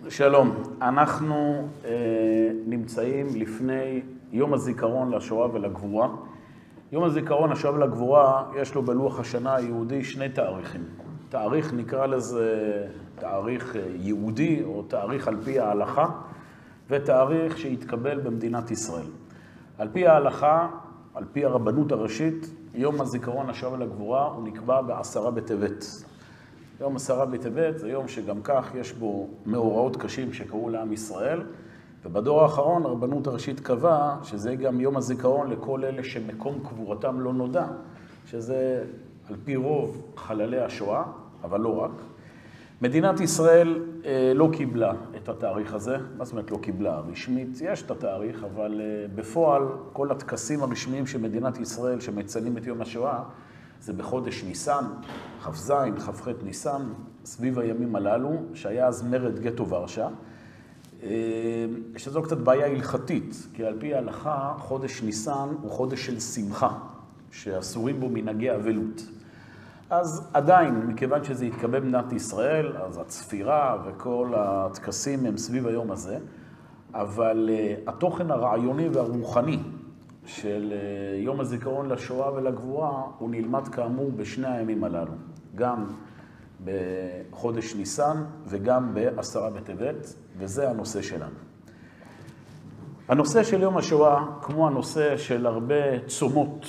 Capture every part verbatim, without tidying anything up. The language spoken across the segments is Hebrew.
שלום, אנחנו אה, נמצאים לפני יום הזיכרון לשואה ולגבורה. יום הזיכרון לשואה ולגבורה יש לו בלוח השנה היהודי שני תאריכים. תאריך נקרא לזה תאריך יהודי או תאריך על פי ההלכה, ותאריך שהתקבל במדינת ישראל. על פי ההלכה, על פי הרבנות הראשית, יום הזיכרון לשואה ולגבורה הוא נקבע בעשרה בטבת. יום עשרה בטבת זה יום שגם כך יש בו מאורעות קשים שקרו לעם ישראל, ובדור האחרון הרבנות הראשית קבעה שזה גם יום הזיכרון לכל אלה שמקום קבורתם לא נודע, שזה על פי רוב חללי השואה, אבל לא רק. מדינת ישראל אה, לא קיבלה את התאריך הזה, מה זאת אומרת לא קיבלה? רשמית יש את התאריך, אבל אה, בפועל כל הטקסים הרשמיים של מדינת ישראל שמציינים את יום השואה, זה בחודש ניסן, כ"ז, כ"ח ניסן, סביב הימים הללו, שהיה אז מרד גטו ורשה. שזו קצת בעיה הלכתית, כי על פי ההלכה, חודש ניסן הוא חודש של שמחה, שאסורים בו מנהגי אבלות. אז עדיין, מכיוון שזה התקבל במדינת ישראל, אז הצפירה וכל הטקסים הם סביב היום הזה, אבל התוכן הרעיוני והרוחני, של יום הזיכרון לשואה ולגבורה, הוא נלמד כאמור בשני הימים הללו, גם בחודש ניסן וגם בעשרה בטבת, וזה הנושא שלנו. הנושא של יום השואה, כמו הנושא של הרבה צומות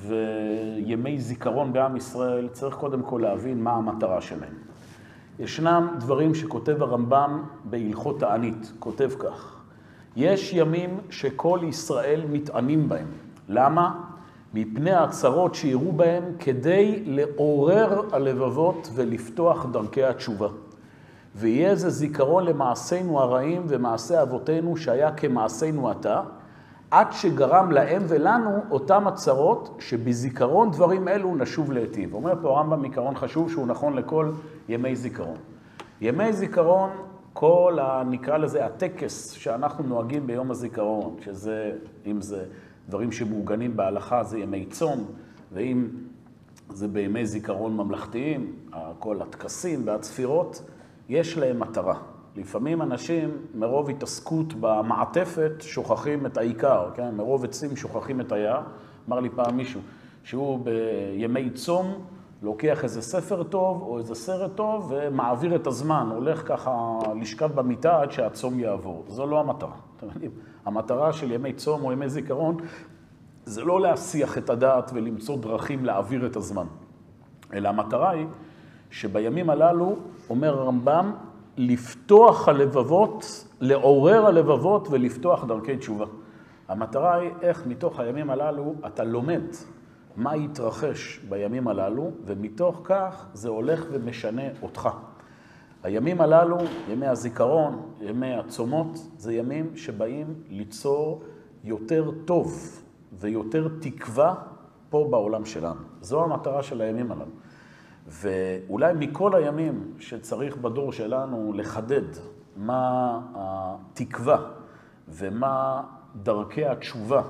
וימי זיכרון בעם ישראל, צריך קודם כל להבין מה המטרה שלהם. ישנם דברים שכותב הרמב"ם בהלכות תענית, כותב כך: יש ימים שכל ישראל מתענים בהם. למה? מפני הצרות שיראו בהם כדי לעורר הלבבות ולפתוח דרכי התשובה. ויהיה זה זיכרון למעשינו הרעים ומעשי אבותינו שהיה כמעשינו עתה, עד שגרם להם ולנו אותם הצרות שבזיכרון דברים אלו נשוב להיטיב. אומר פה הרמב"ם עיקרון חשוב שהוא נכון לכל ימי זיכרון. ימי זיכרון, כל ה, נקרא לזה הטקס שאנחנו נוהגים ביום הזיכרון, שזה, אם זה דברים שמעוגנים בהלכה, זה ימי צום, ואם זה בימי זיכרון ממלכתיים, כל הטקסים והצפירות, יש להם מטרה. לפעמים אנשים מרוב התעסקות במעטפת שוכחים את העיקר, כן? מרוב עצים שוכחים את היער. אמר לי פעם מישהו שהוא בימי צום, לוקח איזה ספר טוב או איזה סרט טוב ומעביר את הזמן, הולך ככה לשכב במיטה עד שהצום יעבור. זו לא המטרה. אתם יודעים, המטרה של ימי צום או ימי זיכרון זה לא להסיח את הדעת ולמצוא דרכים להעביר את הזמן. אלא המטרה היא שבימים הללו, אומר הרמב"ם, לפתוח הלבבות, לעורר הלבבות ולפתוח דרכי תשובה. המטרה היא איך מתוך הימים הללו אתה לומד מה יתרחש בימים הללו, ומתוך כך זה הולך ומשנה אותך. הימים הללו, ימי הזיכרון, ימי הצומות, זה ימים שבאים ליצור יותר טוב ויותר תקווה פה בעולם שלנו. זו המטרה של הימים הללו. ואולי מכל הימים שצריך בדור שלנו לחדד מה התקווה ומה דרכי התשובה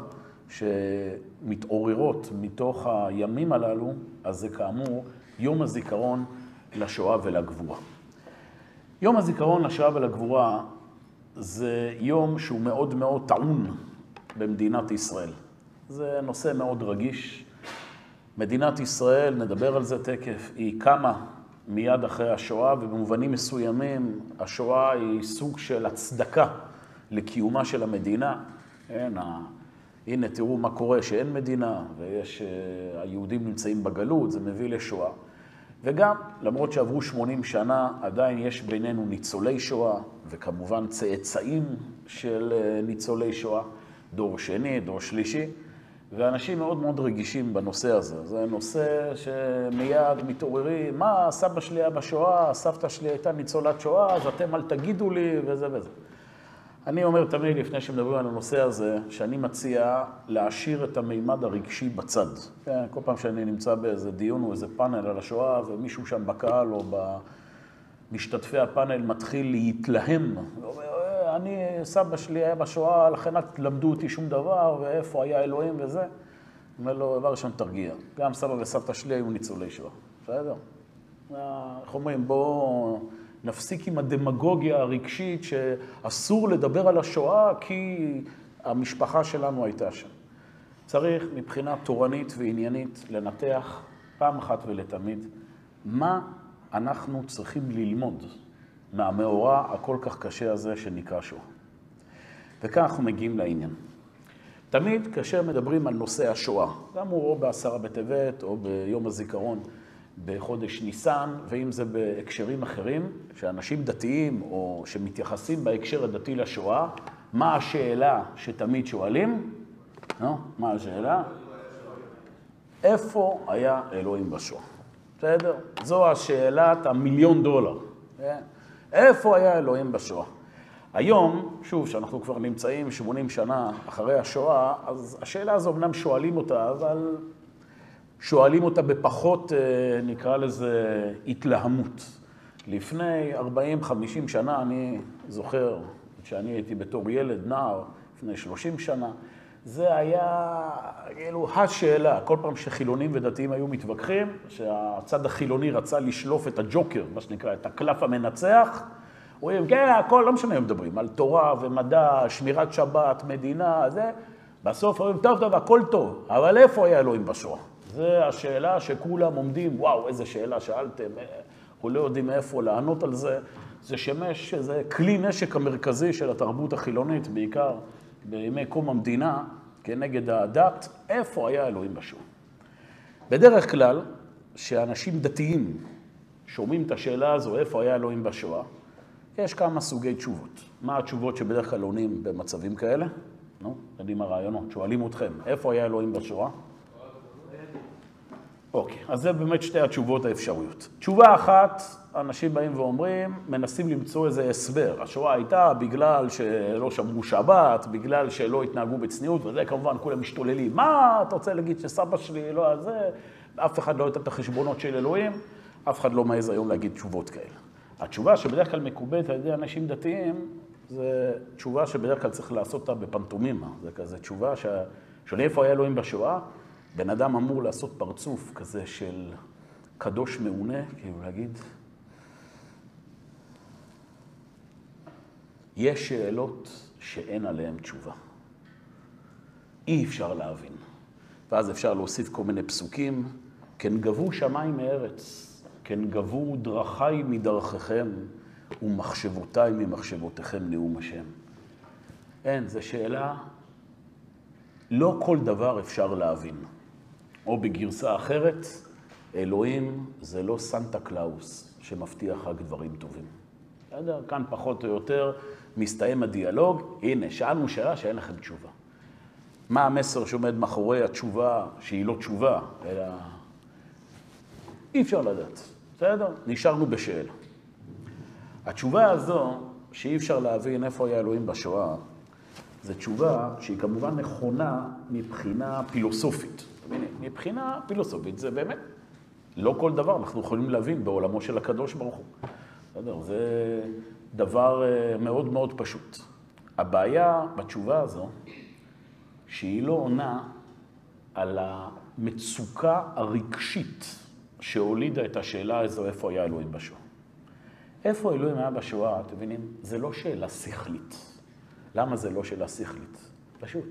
שמתעוררות מתוך הימים הללו, אז זה כאמור יום הזיכרון לשואה ולגבורה. יום הזיכרון לשואה ולגבורה זה יום שהוא מאוד מאוד טעון במדינת ישראל. זה נושא מאוד רגיש. מדינת ישראל, נדבר על זה תכף, היא קמה מיד אחרי השואה, ובמובנים מסוימים השואה היא סוג של הצדקה לקיומה של המדינה. אין, הנה תראו מה קורה שאין מדינה, ויש, היהודים נמצאים בגלות, זה מביא לשואה. וגם, למרות שעברו שמונים שנה, עדיין יש בינינו ניצולי שואה, וכמובן צאצאים של ניצולי שואה, דור שני, דור שלישי, ואנשים מאוד מאוד רגישים בנושא הזה. זה נושא שמיד מתעוררים, מה, סבא שלי היה בשואה, סבתא שלי הייתה ניצולת שואה, אז אתם אל תגידו לי, וזה וזה. אני אומר תמיד, לפני שמדברים על הנושא הזה, שאני מציע להשאיר את המימד הרגשי בצד. כן, כל פעם שאני נמצא באיזה דיון או איזה פאנל על השואה, ומישהו שם בקהל או במשתתפי הפאנל מתחיל להתלהם, ואומר, אני, סבא שלי היה בשואה, לכן את למדו אותי שום דבר, ואיפה היה אלוהים וזה. אומר לו, דבר ראשון תרגיע. גם סבא וסבתא שלי היו ניצולי שואה. בסדר? איך אומרים, בוא נפסיק עם הדמגוגיה הרגשית שאסור לדבר על השואה כי המשפחה שלנו הייתה שם. צריך מבחינה תורנית ועניינית לנתח פעם אחת ולתמיד מה אנחנו צריכים ללמוד מהמאורע הכל כך קשה הזה שנקרא שואה. וכך אנחנו מגיעים לעניין. תמיד כאשר מדברים על נושא השואה, גם הוא או בעשרה בטבת או ביום הזיכרון בחודש ניסן, ואם זה בהקשרים אחרים, שאנשים דתיים או שמתייחסים בהקשר הדתי לשואה, מה השאלה שתמיד שואלים? לא? מה השאלה? איפה היה אלוהים בשואה? בסדר? זו השאלת המיליון דולר. איפה היה אלוהים בשואה? היום, שוב, שאנחנו כבר נמצאים שמונים שנה אחרי השואה, אז השאלה הזו אמנם שואלים אותה, אבל שואלים אותה בפחות, נקרא לזה, התלהמות. לפני ארבעים חמישים שנה, אני זוכר, שאני הייתי בתור ילד, נער, לפני שלושים שנה, זה היה, כאילו, השאלה. כל פעם שחילונים ודתיים היו מתווכחים, שהצד החילוני רצה לשלוף את הג'וקר, מה שנקרא, את הקלף המנצח, הוא אומר, כן, הכל, לא משנה, הם מדברים, על תורה ומדע, שמירת שבת, מדינה, זה. בסוף אומרים, טוב, טוב, הכל טוב, אבל איפה היה אלוהים בשואה? זו השאלה שכולם עומדים, וואו, איזה שאלה שאלתם, אנחנו לא יודעים איפה לענות על זה. זה שמש, זה כלי נשק המרכזי של התרבות החילונית, בעיקר בימי קום המדינה, כנגד הדת, איפה היה אלוהים בשואה? בדרך כלל, שאנשים דתיים שומעים את השאלה הזו, איפה היה אלוהים בשואה, יש כמה סוגי תשובות. מה התשובות שבדרך כלל עונים במצבים כאלה? נו, יודעים הרעיונות, שואלים אתכם, איפה היה אלוהים בשואה? אוקיי, אז זה באמת שתי התשובות האפשריות. תשובה אחת, אנשים באים ואומרים, מנסים למצוא איזה הסבר. השואה הייתה בגלל שלא שמרו שבת, בגלל שלא התנהגו בצניעות, וזה כמובן כולם משתוללים. מה אתה רוצה להגיד שסבא שלי לא היה זה? אף אחד לא הייתה את החשבונות של אלוהים, אף אחד לא מעז היום להגיד תשובות כאלה. התשובה שבדרך כלל מקובלת על ידי אנשים דתיים, זה תשובה שבדרך כלל צריך לעשות אותה בפנטומימה. זה כזה תשובה ששואלים איפה היה אלוהים בשואה, בן אדם אמור לעשות פרצוף כזה של קדוש מעונה, כאילו להגיד, יש שאלות שאין עליהן תשובה. אי אפשר להבין. ואז אפשר להוסיף כל מיני פסוקים, כן גבו שמיים מארץ, כן גבו דרכי מדרככם, ומחשבותיי ממחשבותיכם נאום השם. אין, זו שאלה, לא כל דבר אפשר להבין. או בגרסה אחרת, אלוהים זה לא סנטה קלאוס שמבטיח רק דברים טובים. בסדר? כאן פחות או יותר מסתיים הדיאלוג. הנה, שאלנו שאלה שאין לכם תשובה. מה המסר שעומד מאחורי התשובה שהיא לא תשובה, אלא אי אפשר לדעת. בסדר? נשארנו בשאלה. התשובה הזו, שאי אפשר להבין איפה היה אלוהים בשואה, זו תשובה שהיא כמובן נכונה מבחינה פילוסופית. מבחינה פילוסופית זה באמת לא כל דבר אנחנו יכולים להבין בעולמו של הקדוש ברוך הוא. בסדר? זה דבר מאוד מאוד פשוט. הבעיה בתשובה הזו, שהיא לא עונה על המצוקה הרגשית שהולידה את השאלה הזו, איפה היה אלוהים בשואה. איפה אלוהים היה בשואה, אתם מבינים? זה לא שאלה שכלית. למה זה לא שאלה שכלית? פשוט.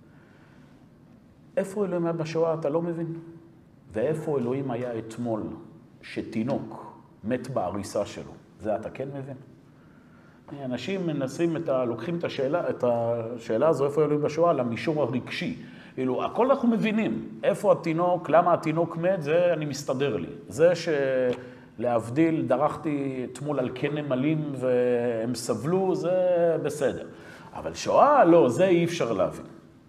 איפה אלוהים היה בשואה, אתה לא מבין. ואיפה אלוהים היה אתמול, שתינוק מת בעריסה שלו, זה אתה כן מבין. אנשים מנסים את ה... לוקחים את השאלה, את השאלה הזו, איפה אלוהים בשואה, למישור הרגשי. כאילו, הכל אנחנו מבינים. איפה התינוק, למה התינוק מת, זה אני מסתדר לי. זה שלהבדיל, דרכתי אתמול על כן נמלים והם סבלו, זה בסדר. אבל שואה, לא, זה אי אפשר להבין.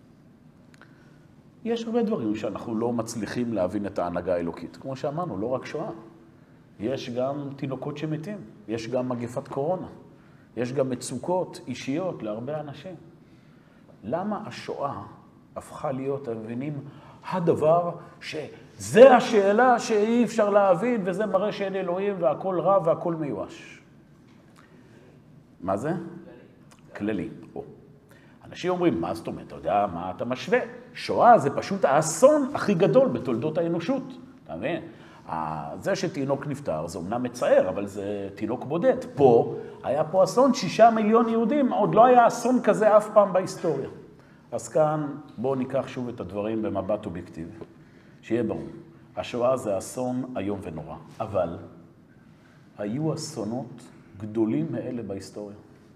יש הרבה דברים שאנחנו לא מצליחים להבין את ההנהגה האלוקית. כמו שאמרנו, לא רק שואה. יש גם תינוקות שמתים, יש גם מגפת קורונה, יש גם מצוקות אישיות להרבה אנשים. למה השואה הפכה להיות, אתם מבינים, הדבר שזה השאלה שאי אפשר להבין, וזה מראה שאין אלוהים והכל רע והכל מיואש. מה זה? כללי. או. אנשים אומרים, מה זאת אומרת? אתה יודע מה אתה משווה? שואה זה פשוט האסון הכי גדול בתולדות האנושות. אתה מבין? זה שתינוק נפטר, זה אומנם מצער, אבל זה תינוק בודד. פה, היה פה אסון, שישה מיליון יהודים, עוד לא היה אסון כזה אף פעם בהיסטוריה. אז כאן בואו ניקח שוב את הדברים במבט אובייקטיבי. שיהיה ברור, השואה זה אסון איום ונורא, אבל היו אסונות גדולים מאלה בהיסטוריה.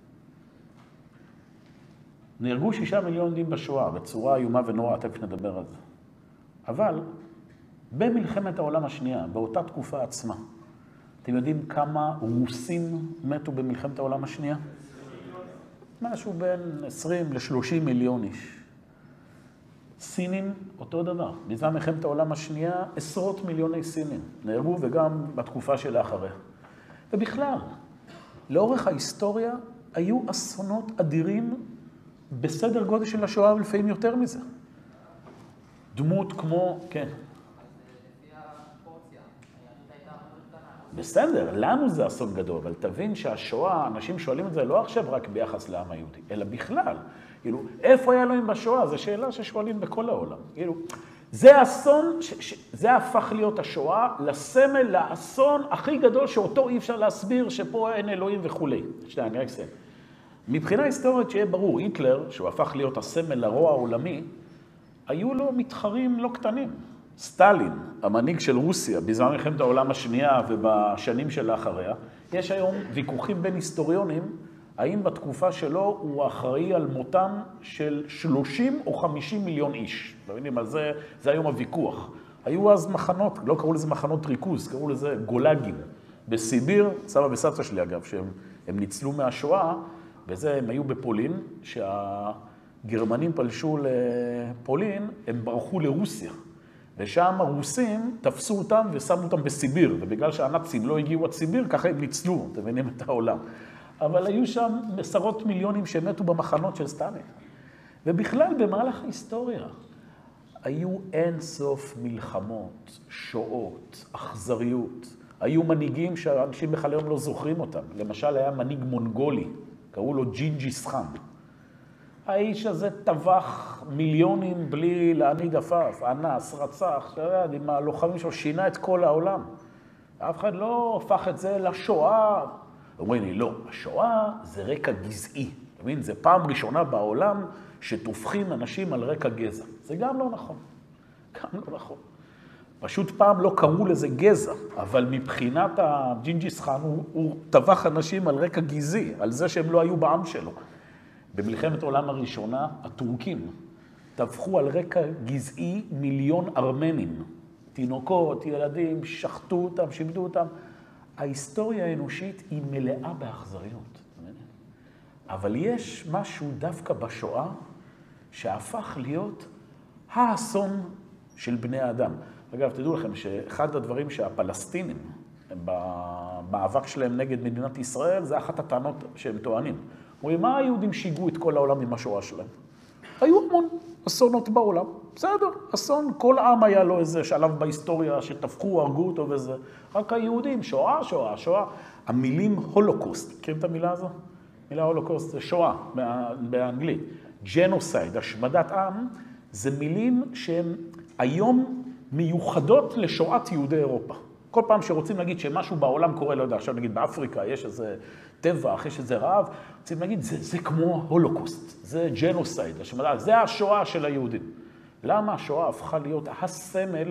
נהרגו שישה מיליון יהודים בשואה, בצורה איומה ונורא, תכף נדבר על זה. אבל במלחמת העולם השנייה, באותה תקופה עצמה, אתם יודעים כמה רוסים מתו במלחמת העולם השנייה? משהו בין עשרים לשלושים מיליון איש. סינים, אותו דבר. בזמן מלחמת העולם השנייה, עשרות מיליוני סינים נהרגו, וגם בתקופה שלאחריה. ובכלל, לאורך ההיסטוריה היו אסונות אדירים בסדר גודל של השואה, ולפעמים יותר מזה. דמות כמו, כן. בסדר, לנו זה אסון גדול, אבל תבין שהשואה, אנשים שואלים את זה לא עכשיו רק ביחס לעם היהודי, אלא בכלל. כאילו, איפה היה אלוהים בשואה? זו שאלה ששואלים בכל העולם. כאילו, זה אסון, ש- ש- זה הפך להיות השואה לסמל, לאסון הכי גדול שאותו אי אפשר להסביר שפה אין אלוהים וכו'. שנייה, אני רק אסיים. מבחינה היסטורית שיהיה ברור, היטלר, שהוא הפך להיות הסמל לרוע העולמי, היו לו מתחרים לא קטנים. סטלין, המנהיג של רוסיה, בזמן מלחמת העולם השנייה ובשנים שלאחריה, יש היום ויכוחים בין היסטוריונים, האם בתקופה שלו הוא אחראי על מותם של שלושים או חמישים מיליון איש. לא יודעים, אז זה, זה היום הוויכוח. היו אז מחנות, לא קראו לזה מחנות ריכוז, קראו לזה גולאגים. בסיביר, סבא וסבתא שלי אגב, שהם הם ניצלו מהשואה, וזה הם היו בפולין, שהגרמנים פלשו לפולין, הם ברחו לרוסיה. ושם הרוסים תפסו אותם ושמו אותם בסיביר, ובגלל שהנאצים לא הגיעו עד סיביר, ככה הם ניצלו, אתם מבינים את העולם. אבל היו שם עשרות מיליונים שמתו במחנות של סטלין. ובכלל, במהלך ההיסטוריה, היו אין סוף מלחמות, שואות, אכזריות. היו מנהיגים שאנשים בכלל היום לא זוכרים אותם. למשל, היה מנהיג מונגולי, קראו לו ג'ינג'יס חאן. האיש הזה טבח מיליונים בלי להניד עפעף, אנס, רצח, שרד, עם הלוחמים שלו שינה את כל העולם. אף אחד לא הפך את זה לשואה. אומרים לי, לא, השואה זה רקע גזעי. אתה מבין? זה פעם ראשונה בעולם שתופכים אנשים על רקע גזע. זה גם לא נכון. גם לא נכון. פשוט פעם לא קראו לזה גזע, אבל מבחינת הג'ינג'יס חאן הוא, הוא טבח אנשים על רקע גזעי, על זה שהם לא היו בעם שלו. במלחמת העולם הראשונה, הטורקים טבחו על רקע גזעי מיליון ארמנים. תינוקות, ילדים, שחטו אותם, שיבדו אותם. ההיסטוריה האנושית היא מלאה באכזריות. אבל יש משהו דווקא בשואה שהפך להיות האסון של בני האדם. אגב, תדעו לכם שאחד הדברים שהפלסטינים, במאבק שלהם נגד מדינת ישראל, זה אחת הטענות שהם טוענים. אומרים, מה היהודים שיגעו את כל העולם עם השואה שלהם? היו המון אסונות בעולם. בסדר, אסון, כל עם היה לו איזה שלב בהיסטוריה שטבחו, הרגו אותו וזה. רק היהודים, שואה, שואה, שואה. המילים הולוקוסט, מכירים את המילה הזו? מילה הולוקוסט זה שואה, באנגלית. ג'נוסייד, השמדת עם, זה מילים שהן היום מיוחדות לשואת יהודי אירופה. כל פעם שרוצים להגיד שמשהו בעולם קורה, לא יודע, עכשיו נגיד באפריקה יש איזה טבח, יש איזה רעב, רוצים להגיד, זה, זה כמו הולוקוסט, זה ג'נוסייד, השמדה, זה השואה של היהודים. למה השואה הפכה להיות הסמל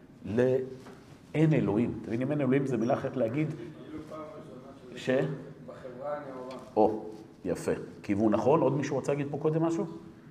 לאין אלוהים? אתם יודעים, אין אלוהים זה מילה אחרת להגיד ש... בחברה הנאורה. או, יפה. כיוון נכון, עוד מישהו רוצה להגיד פה קודם משהו?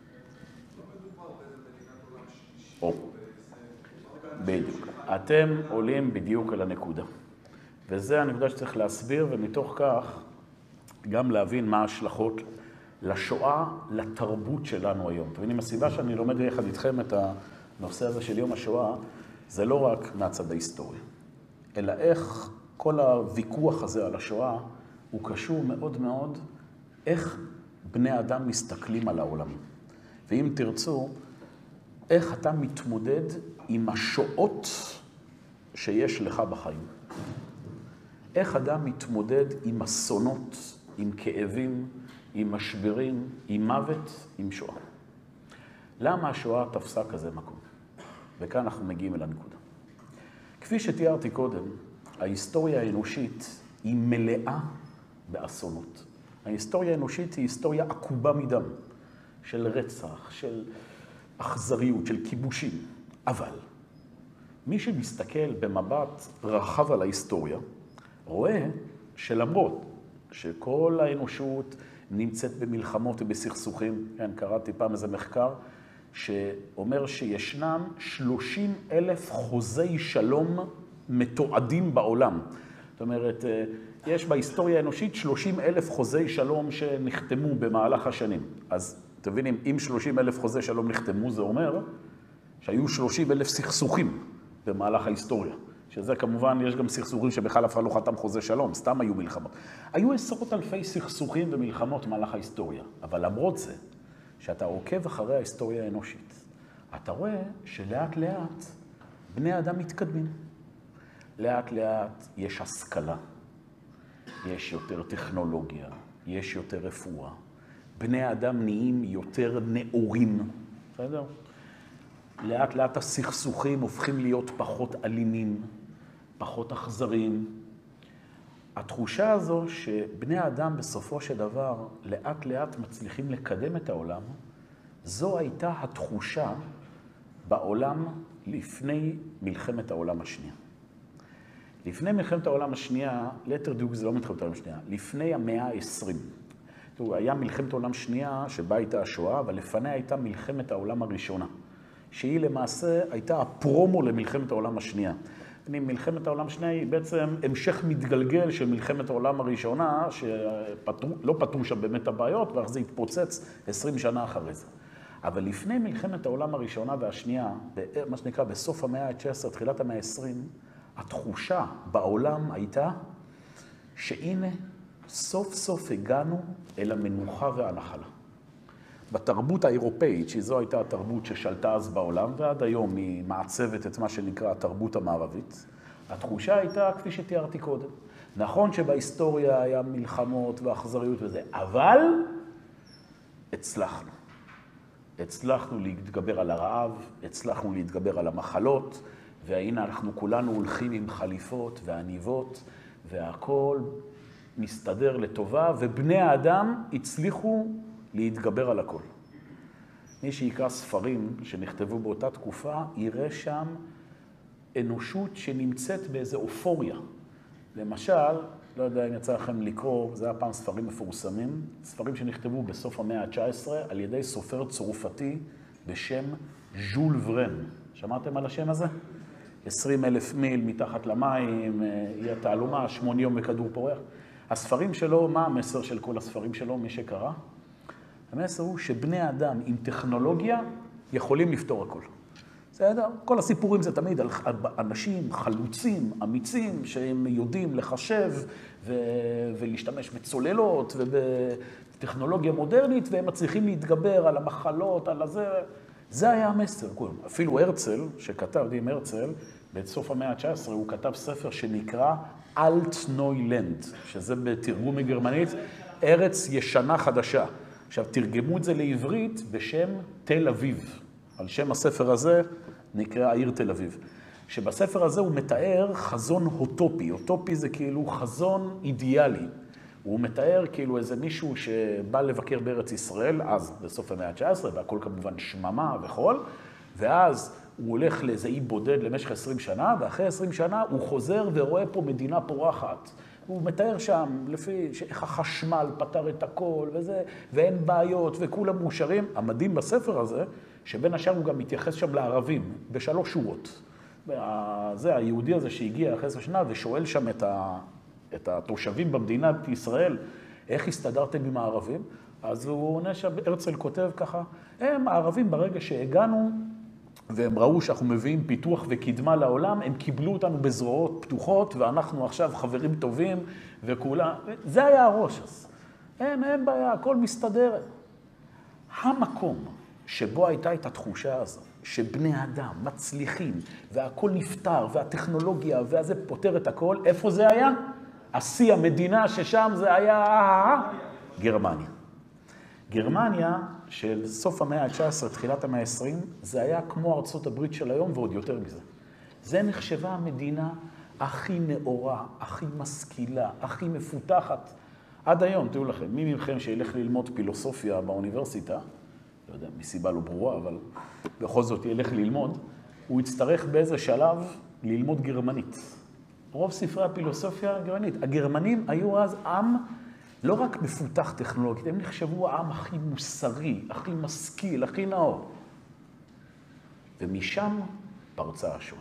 או, בדיוק. אתם עולים בדיוק על הנקודה. וזה הנקודה שצריך להסביר, ומתוך כך גם להבין מה ההשלכות לשואה, לתרבות שלנו היום. אתם מבינים, הסיבה שאני לומד יחד איתכם את הנושא הזה של יום השואה, זה לא רק מהצד ההיסטורי, אלא איך כל הוויכוח הזה על השואה הוא קשור מאוד מאוד איך בני אדם מסתכלים על העולם. ואם תרצו, איך אתה מתמודד עם השואות שיש לך בחיים. איך אדם מתמודד עם אסונות, עם כאבים, עם משברים, עם מוות, עם שואה. למה השואה תפסה כזה מקום? וכאן אנחנו מגיעים אל הנקודה. כפי שתיארתי קודם, ההיסטוריה האנושית היא מלאה באסונות. ההיסטוריה האנושית היא היסטוריה עקובה מדם, של רצח, של אכזריות, של כיבושים. אבל מי שמסתכל במבט רחב על ההיסטוריה, רואה שלמרות שכל האנושות נמצאת במלחמות ובסכסוכים, כן, קראתי פעם איזה מחקר, שאומר שישנם שלושים אלף חוזי שלום מתועדים בעולם. זאת אומרת, יש בהיסטוריה האנושית שלושים אלף חוזי שלום שנחתמו במהלך השנים. אז אתם מבינים, אם שלושים אלף חוזי שלום נחתמו, זה אומר שהיו שלושים אלף סכסוכים במהלך ההיסטוריה. שזה כמובן, יש גם סכסוכים שבכלל אף אחד לא חתם חוזה שלום, סתם היו מלחמות. היו עשרות אלפי סכסוכים ומלחמות במהלך ההיסטוריה. אבל למרות זה, שאתה עוקב אחרי ההיסטוריה האנושית, אתה רואה שלאט לאט בני אדם מתקדמים. לאט לאט יש השכלה, יש יותר טכנולוגיה, יש יותר רפואה. בני האדם נהיים יותר נאורים, בסדר? לאט לאט הסכסוכים הופכים להיות פחות אלימים, פחות אכזריים. התחושה הזו שבני האדם בסופו של דבר לאט לאט מצליחים לקדם את העולם, זו הייתה התחושה בעולם לפני מלחמת העולם השנייה. לפני מלחמת העולם השנייה, ליתר דיוק זה לא מלחמת העולם השנייה, לפני המאה ה-עשרים. היה מלחמת העולם השנייה שבה הייתה השואה, אבל לפניה הייתה מלחמת העולם הראשונה, שהיא למעשה הייתה הפרומו למלחמת העולם השנייה. מלחמת העולם השנייה היא בעצם המשך מתגלגל של מלחמת העולם הראשונה, שלא פתרו שם באמת הבעיות, ואך זה התפוצץ עשרים שנה אחרי זה. אבל לפני מלחמת העולם הראשונה והשנייה, מה שנקרא בסוף המאה ה-תשע עשרה, תחילת המאה ה-עשרים, התחושה בעולם הייתה שהנה סוף סוף הגענו אל המנוחה והנחלה. בתרבות האירופאית, שזו הייתה התרבות ששלטה אז בעולם, ועד היום היא מעצבת את מה שנקרא התרבות המערבית, התחושה הייתה כפי שתיארתי קודם. נכון שבהיסטוריה היה מלחמות ואכזריות וזה, אבל הצלחנו. הצלחנו להתגבר על הרעב, הצלחנו להתגבר על המחלות, והנה אנחנו כולנו הולכים עם חליפות ועניבות, והכל מסתדר לטובה, ובני האדם הצליחו להתגבר על הכל. מי שיקרא ספרים שנכתבו באותה תקופה, יראה שם אנושות שנמצאת באיזו אופוריה. למשל, לא יודע אם יצא לכם לקרוא, זה היה פעם ספרים מפורסמים, ספרים שנכתבו בסוף המאה ה-תשע עשרה על ידי סופר צרפתי בשם ז'ול ורן. שמעתם על השם הזה? עשרים אלף מיל מתחת למים, היא התעלומה, שמונה יום בכדור פורח. הספרים שלו, מה המסר של כל הספרים שלו, מי שקרא? המסר הוא שבני אדם עם טכנולוגיה יכולים לפתור הכל. בסדר? כל הסיפורים זה תמיד על אנשים חלוצים, אמיצים, שהם יודעים לחשב ו... ולהשתמש בצוללות ובטכנולוגיה מודרנית, והם מצליחים להתגבר על המחלות, על הזה. זה היה המסר. אפילו הרצל, שכתב, יודעים הרצל, בסוף המאה ה-תשע עשרה הוא כתב ספר שנקרא אלט-נוי-לנד, שזה בתרגום מגרמנית, ארץ ישנה חדשה. עכשיו, תרגמו את זה לעברית בשם תל אביב. על שם הספר הזה נקרא העיר תל אביב. שבספר הזה הוא מתאר חזון אוטופי. אוטופי זה כאילו חזון אידיאלי. הוא מתאר כאילו איזה מישהו שבא לבקר בארץ ישראל, אז בסוף המאה ה-תשע עשרה, והכל כמובן שממה וחול, ואז הוא הולך לאיזה אי בודד למשך עשרים שנה, ואחרי עשרים שנה הוא חוזר ורואה פה מדינה פורחת. הוא מתאר שם לפי איך החשמל פתר את הכל וזה, ואין בעיות וכולם מאושרים. המדהים בספר הזה, שבין השאר הוא גם מתייחס שם לערבים, בשלוש שורות. זה היהודי הזה שהגיע אחרי עשרה שנה ושואל שם את, ה, את התושבים במדינת ישראל, איך הסתדרתם עם הערבים? אז הוא עונה שהרצל כותב ככה, הם הערבים ברגע שהגענו, והם ראו שאנחנו מביאים פיתוח וקדמה לעולם, הם קיבלו אותנו בזרועות פתוחות, ואנחנו עכשיו חברים טובים, וכולם, זה היה הראש אז. אין, אין בעיה, הכל מסתדר. המקום שבו הייתה את התחושה הזו, שבני אדם מצליחים, והכל נפתר, והטכנולוגיה, והזה פותר את הכל, איפה זה היה? השיא המדינה ששם זה היה גרמניה. גרמניה של סוף המאה ה-תשע עשרה, תחילת המאה ה-עשרים, זה היה כמו ארצות הברית של היום ועוד יותר מזה. זה נחשבה המדינה הכי נאורה, הכי משכילה, הכי מפותחת. עד היום, תראו לכם, מי מכם שילך ללמוד פילוסופיה באוניברסיטה, לא יודע, מסיבה לא ברורה, אבל בכל זאת ילך ללמוד, הוא יצטרך באיזה שלב ללמוד גרמנית. רוב ספרי הפילוסופיה גרמנית. הגרמנים היו אז עם לא רק מפותח טכנולוגית, הם נחשבו העם הכי מוסרי, הכי משכיל, הכי נאור. ומשם פרצה השואה.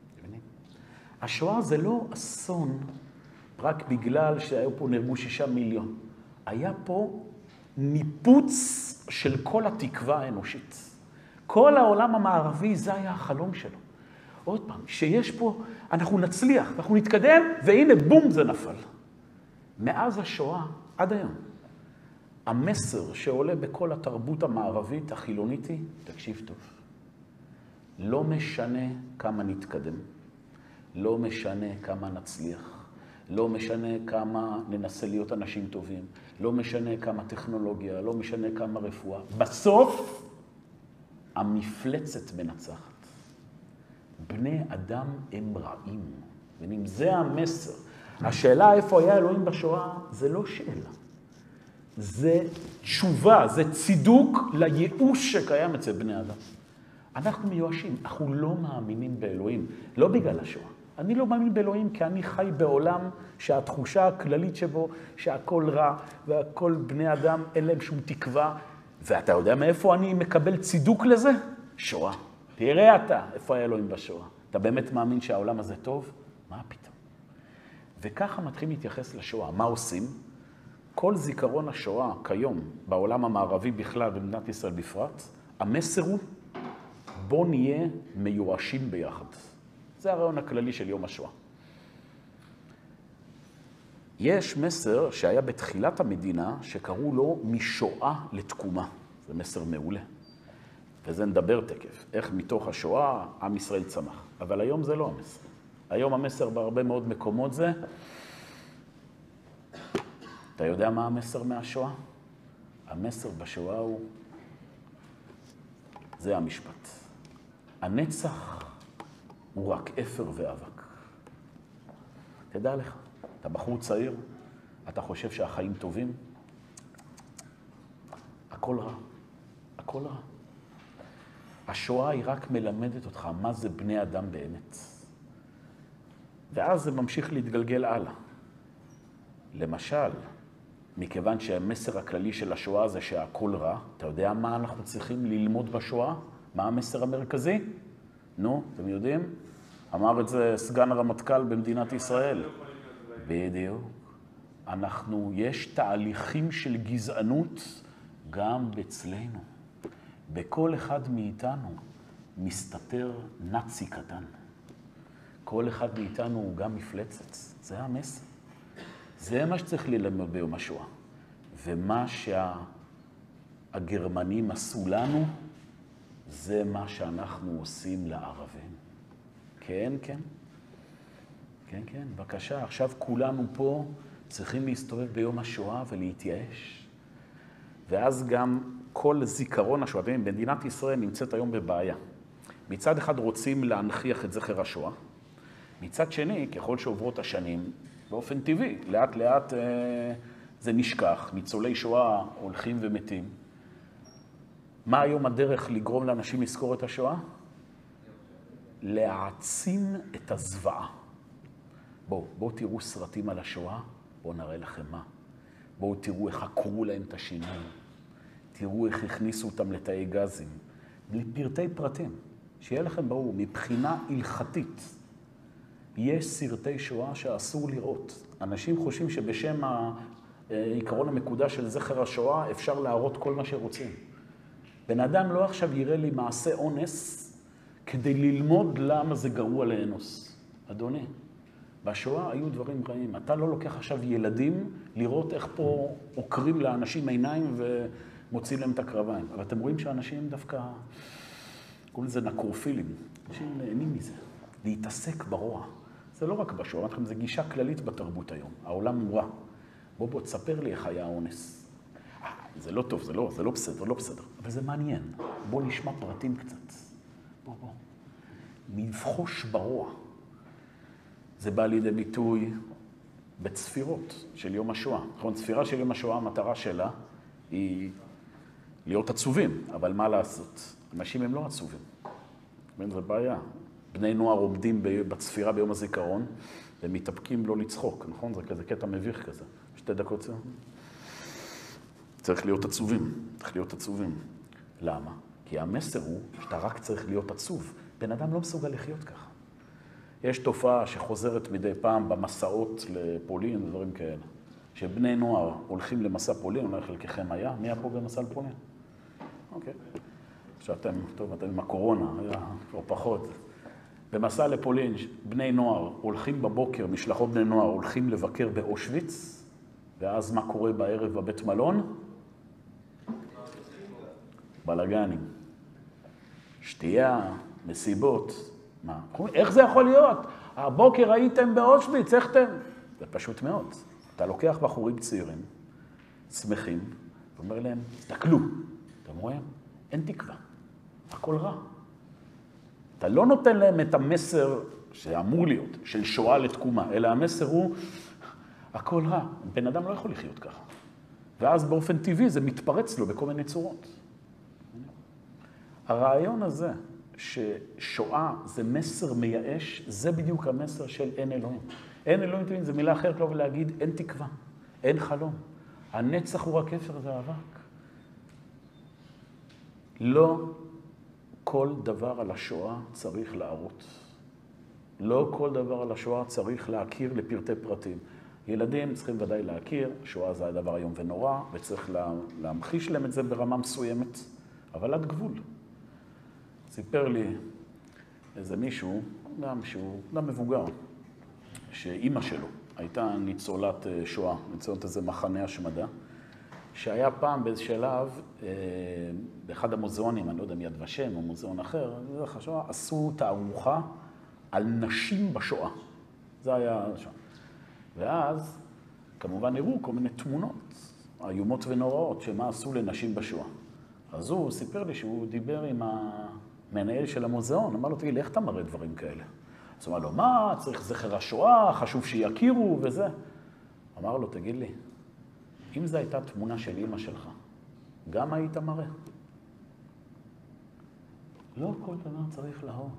השואה זה לא אסון רק בגלל שהיו פה נהרגו שישה מיליון. היה פה ניפוץ של כל התקווה האנושית. כל העולם המערבי, זה היה החלום שלו. עוד פעם, שיש פה, אנחנו נצליח, אנחנו נתקדם, והנה בום זה נפל. מאז השואה עד היום, המסר שעולה בכל התרבות המערבית, החילונית היא, תקשיב טוב, לא משנה כמה נתקדם, לא משנה כמה נצליח, לא משנה כמה ננסה להיות אנשים טובים, לא משנה כמה טכנולוגיה, לא משנה כמה רפואה. בסוף, המפלצת מנצחת. בני אדם הם רעים. ואם זה המסר, השאלה איפה היה אלוהים בשואה, זה לא שאלה. זה תשובה, זה צידוק לייאוש שקיים אצל בני אדם. אנחנו מיואשים, אנחנו לא מאמינים באלוהים, לא בגלל השואה. אני לא מאמין באלוהים כי אני חי בעולם שהתחושה הכללית שבו, שהכל רע והכל בני אדם, אין להם שום תקווה. ואתה יודע מאיפה אני מקבל צידוק לזה? שואה. תראה אתה, איפה היה אלוהים בשואה. אתה באמת מאמין שהעולם הזה טוב? מה פתאום? וככה מתחילים להתייחס לשואה. מה עושים? כל זיכרון השואה כיום, בעולם המערבי בכלל, במדינת ישראל בפרט, המסר הוא, בוא נהיה מיואשים ביחד. זה הרעיון הכללי של יום השואה. יש מסר שהיה בתחילת המדינה, שקראו לו משואה לתקומה. זה מסר מעולה. וזה נדבר תקף. איך מתוך השואה עם ישראל צמח. אבל היום זה לא המסר. היום המסר בהרבה מאוד מקומות זה, אתה יודע מה המסר מהשואה? המסר בשואה הוא, זה המשפט. הנצח הוא רק אפר ואבק. תדע לך, אתה בחור צעיר, אתה חושב שהחיים טובים, הכל רע, הכל רע. השואה היא רק מלמדת אותך מה זה בני אדם באמת. ואז זה ממשיך להתגלגל הלאה. למשל, מכיוון שהמסר הכללי של השואה זה שהכל רע, אתה יודע מה אנחנו צריכים ללמוד בשואה? מה המסר המרכזי? נו, אתם יודעים? אמר את זה סגן הרמטכ"ל במדינת ישראל. בדיוק. אנחנו, יש תהליכים של גזענות גם אצלנו. בכל אחד מאיתנו מסתתר נאצי קטן. כל אחד מאיתנו הוא גם מפלצת. זה המסר. זה מה שצריך ללמוד ביום השואה. ומה שהגרמנים עשו לנו, זה מה שאנחנו עושים לערבים. כן, כן. כן, כן, בבקשה. עכשיו כולנו פה צריכים להסתובב ביום השואה ולהתייאש. ואז גם כל זיכרון השואה, במדינת ישראל נמצאת היום בבעיה. מצד אחד רוצים להנכיח את זכר השואה. מצד שני, ככל שעוברות השנים, באופן טבעי, לאט לאט אה, זה נשכח. ניצולי שואה הולכים ומתים. מה היום הדרך לגרום לאנשים לזכור את השואה? להעצים את הזוועה. בואו, בואו תראו סרטים על השואה, בואו נראה לכם מה. בואו תראו איך עקרו להם את השיניים. תראו איך הכניסו אותם לתאי גזים. לפרטי פרטים. שיהיה לכם ברור, מבחינה הלכתית, יש סרטי שואה שאסור לראות. אנשים חושבים שבשם העיקרון המקודש של זכר השואה אפשר להראות כל מה שרוצים. בן אדם לא עכשיו יראה לי מעשה אונס כדי ללמוד למה זה גרוע לאנוס. אדוני, בשואה היו דברים רעים. אתה לא לוקח עכשיו ילדים לראות איך פה עוקרים לאנשים עיניים ומוצאים להם את הקרביים. אבל אתם רואים שאנשים דווקא, קוראים לזה נקרופילים. אנשים נהנים מזה, להתעסק ברוע. זה לא רק בשואה, זה גישה כללית בתרבות היום. העולם הוא רע. בוא בוא, תספר לי איך היה האונס. אה, זה לא טוב, זה לא, זה לא בסדר, לא בסדר. אבל זה מעניין. בוא נשמע פרטים קצת. בוא בוא. מלבחוש ברוע. זה בא לידי ביטוי בצפירות של יום השואה. נכון, צפירה של יום השואה, המטרה שלה היא להיות עצובים, אבל מה לעשות? אנשים הם לא עצובים. זו בעיה. בני נוער עומדים בצפירה ביום הזיכרון, ומתאפקים לא לצחוק, נכון? זה כזה קטע מביך כזה. שתי דקות זה. צריך להיות עצובים, צריך להיות עצובים. למה? כי המסר הוא שאתה רק צריך להיות עצוב. בן אדם לא מסוגל לחיות ככה. יש תופעה שחוזרת מדי פעם במסעות לפולין ודברים כאלה. שבני נוער הולכים למסע פולין, אולי חלקכם היה, מי היה פה במסע לפולין? אוקיי. עכשיו אתם, טוב, אתם עם הקורונה, היה כבר פחות. במסע לפולין, בני נוער הולכים בבוקר, משלחות בני נוער הולכים לבקר באושוויץ, ואז מה קורה בערב בבית מלון? בלגנים. שתייה, מסיבות. מה? איך זה יכול להיות? הבוקר הייתם באושוויץ, איך אתם? זה פשוט מאוד. אתה לוקח בחורים צעירים, שמחים, ואומר להם, תקלו. אתם רואים? אין תקווה. הכל רע. אתה לא נותן להם את המסר שאמור להיות, של שואה לתקומה, אלא המסר הוא, הכל רע. בן אדם לא יכול לחיות ככה. ואז באופן טבעי זה מתפרץ לו בכל מיני צורות. הרעיון הזה, ששואה זה מסר מייאש, זה בדיוק המסר של אין אלוהים. אין אלוהים, זה מילה אחרת לא ולהגיד, אין תקווה, אין חלום. הנצח הוא רק אפר ואבק. לא כל דבר על השואה צריך להראות. לא כל דבר על השואה צריך להכיר לפרטי פרטים. ילדים צריכים ודאי להכיר, שואה זה הדבר איום ונורא, וצריך לה, להמחיש להם את זה ברמה מסוימת, אבל עד גבול. סיפר לי איזה מישהו, גם שהוא גם מבוגר, שאימא שלו הייתה ניצולת שואה, ניצולת איזה מחנה השמדה, שהיה פעם באיזה שלב, באחד המוזיאונים, אני לא יודע מיד ושם או מוזיאון אחר, השואה, עשו תערוכה על נשים בשואה. זה היה שם. ואז, כמובן, הראו כל מיני תמונות, איומות ונוראות, שמה עשו לנשים בשואה. אז הוא סיפר לי שהוא דיבר עם המנהל של המוזיאון, אמר לו, תגיד, איך אתה מראה דברים כאלה? אז הוא אמר לו, מה, צריך זכר השואה, חשוב שיכירו וזה. אמר לו, תגיד לי, אם זו הייתה תמונה של אמא שלך, גם היית מראה? לא כל דבר צריך להראות.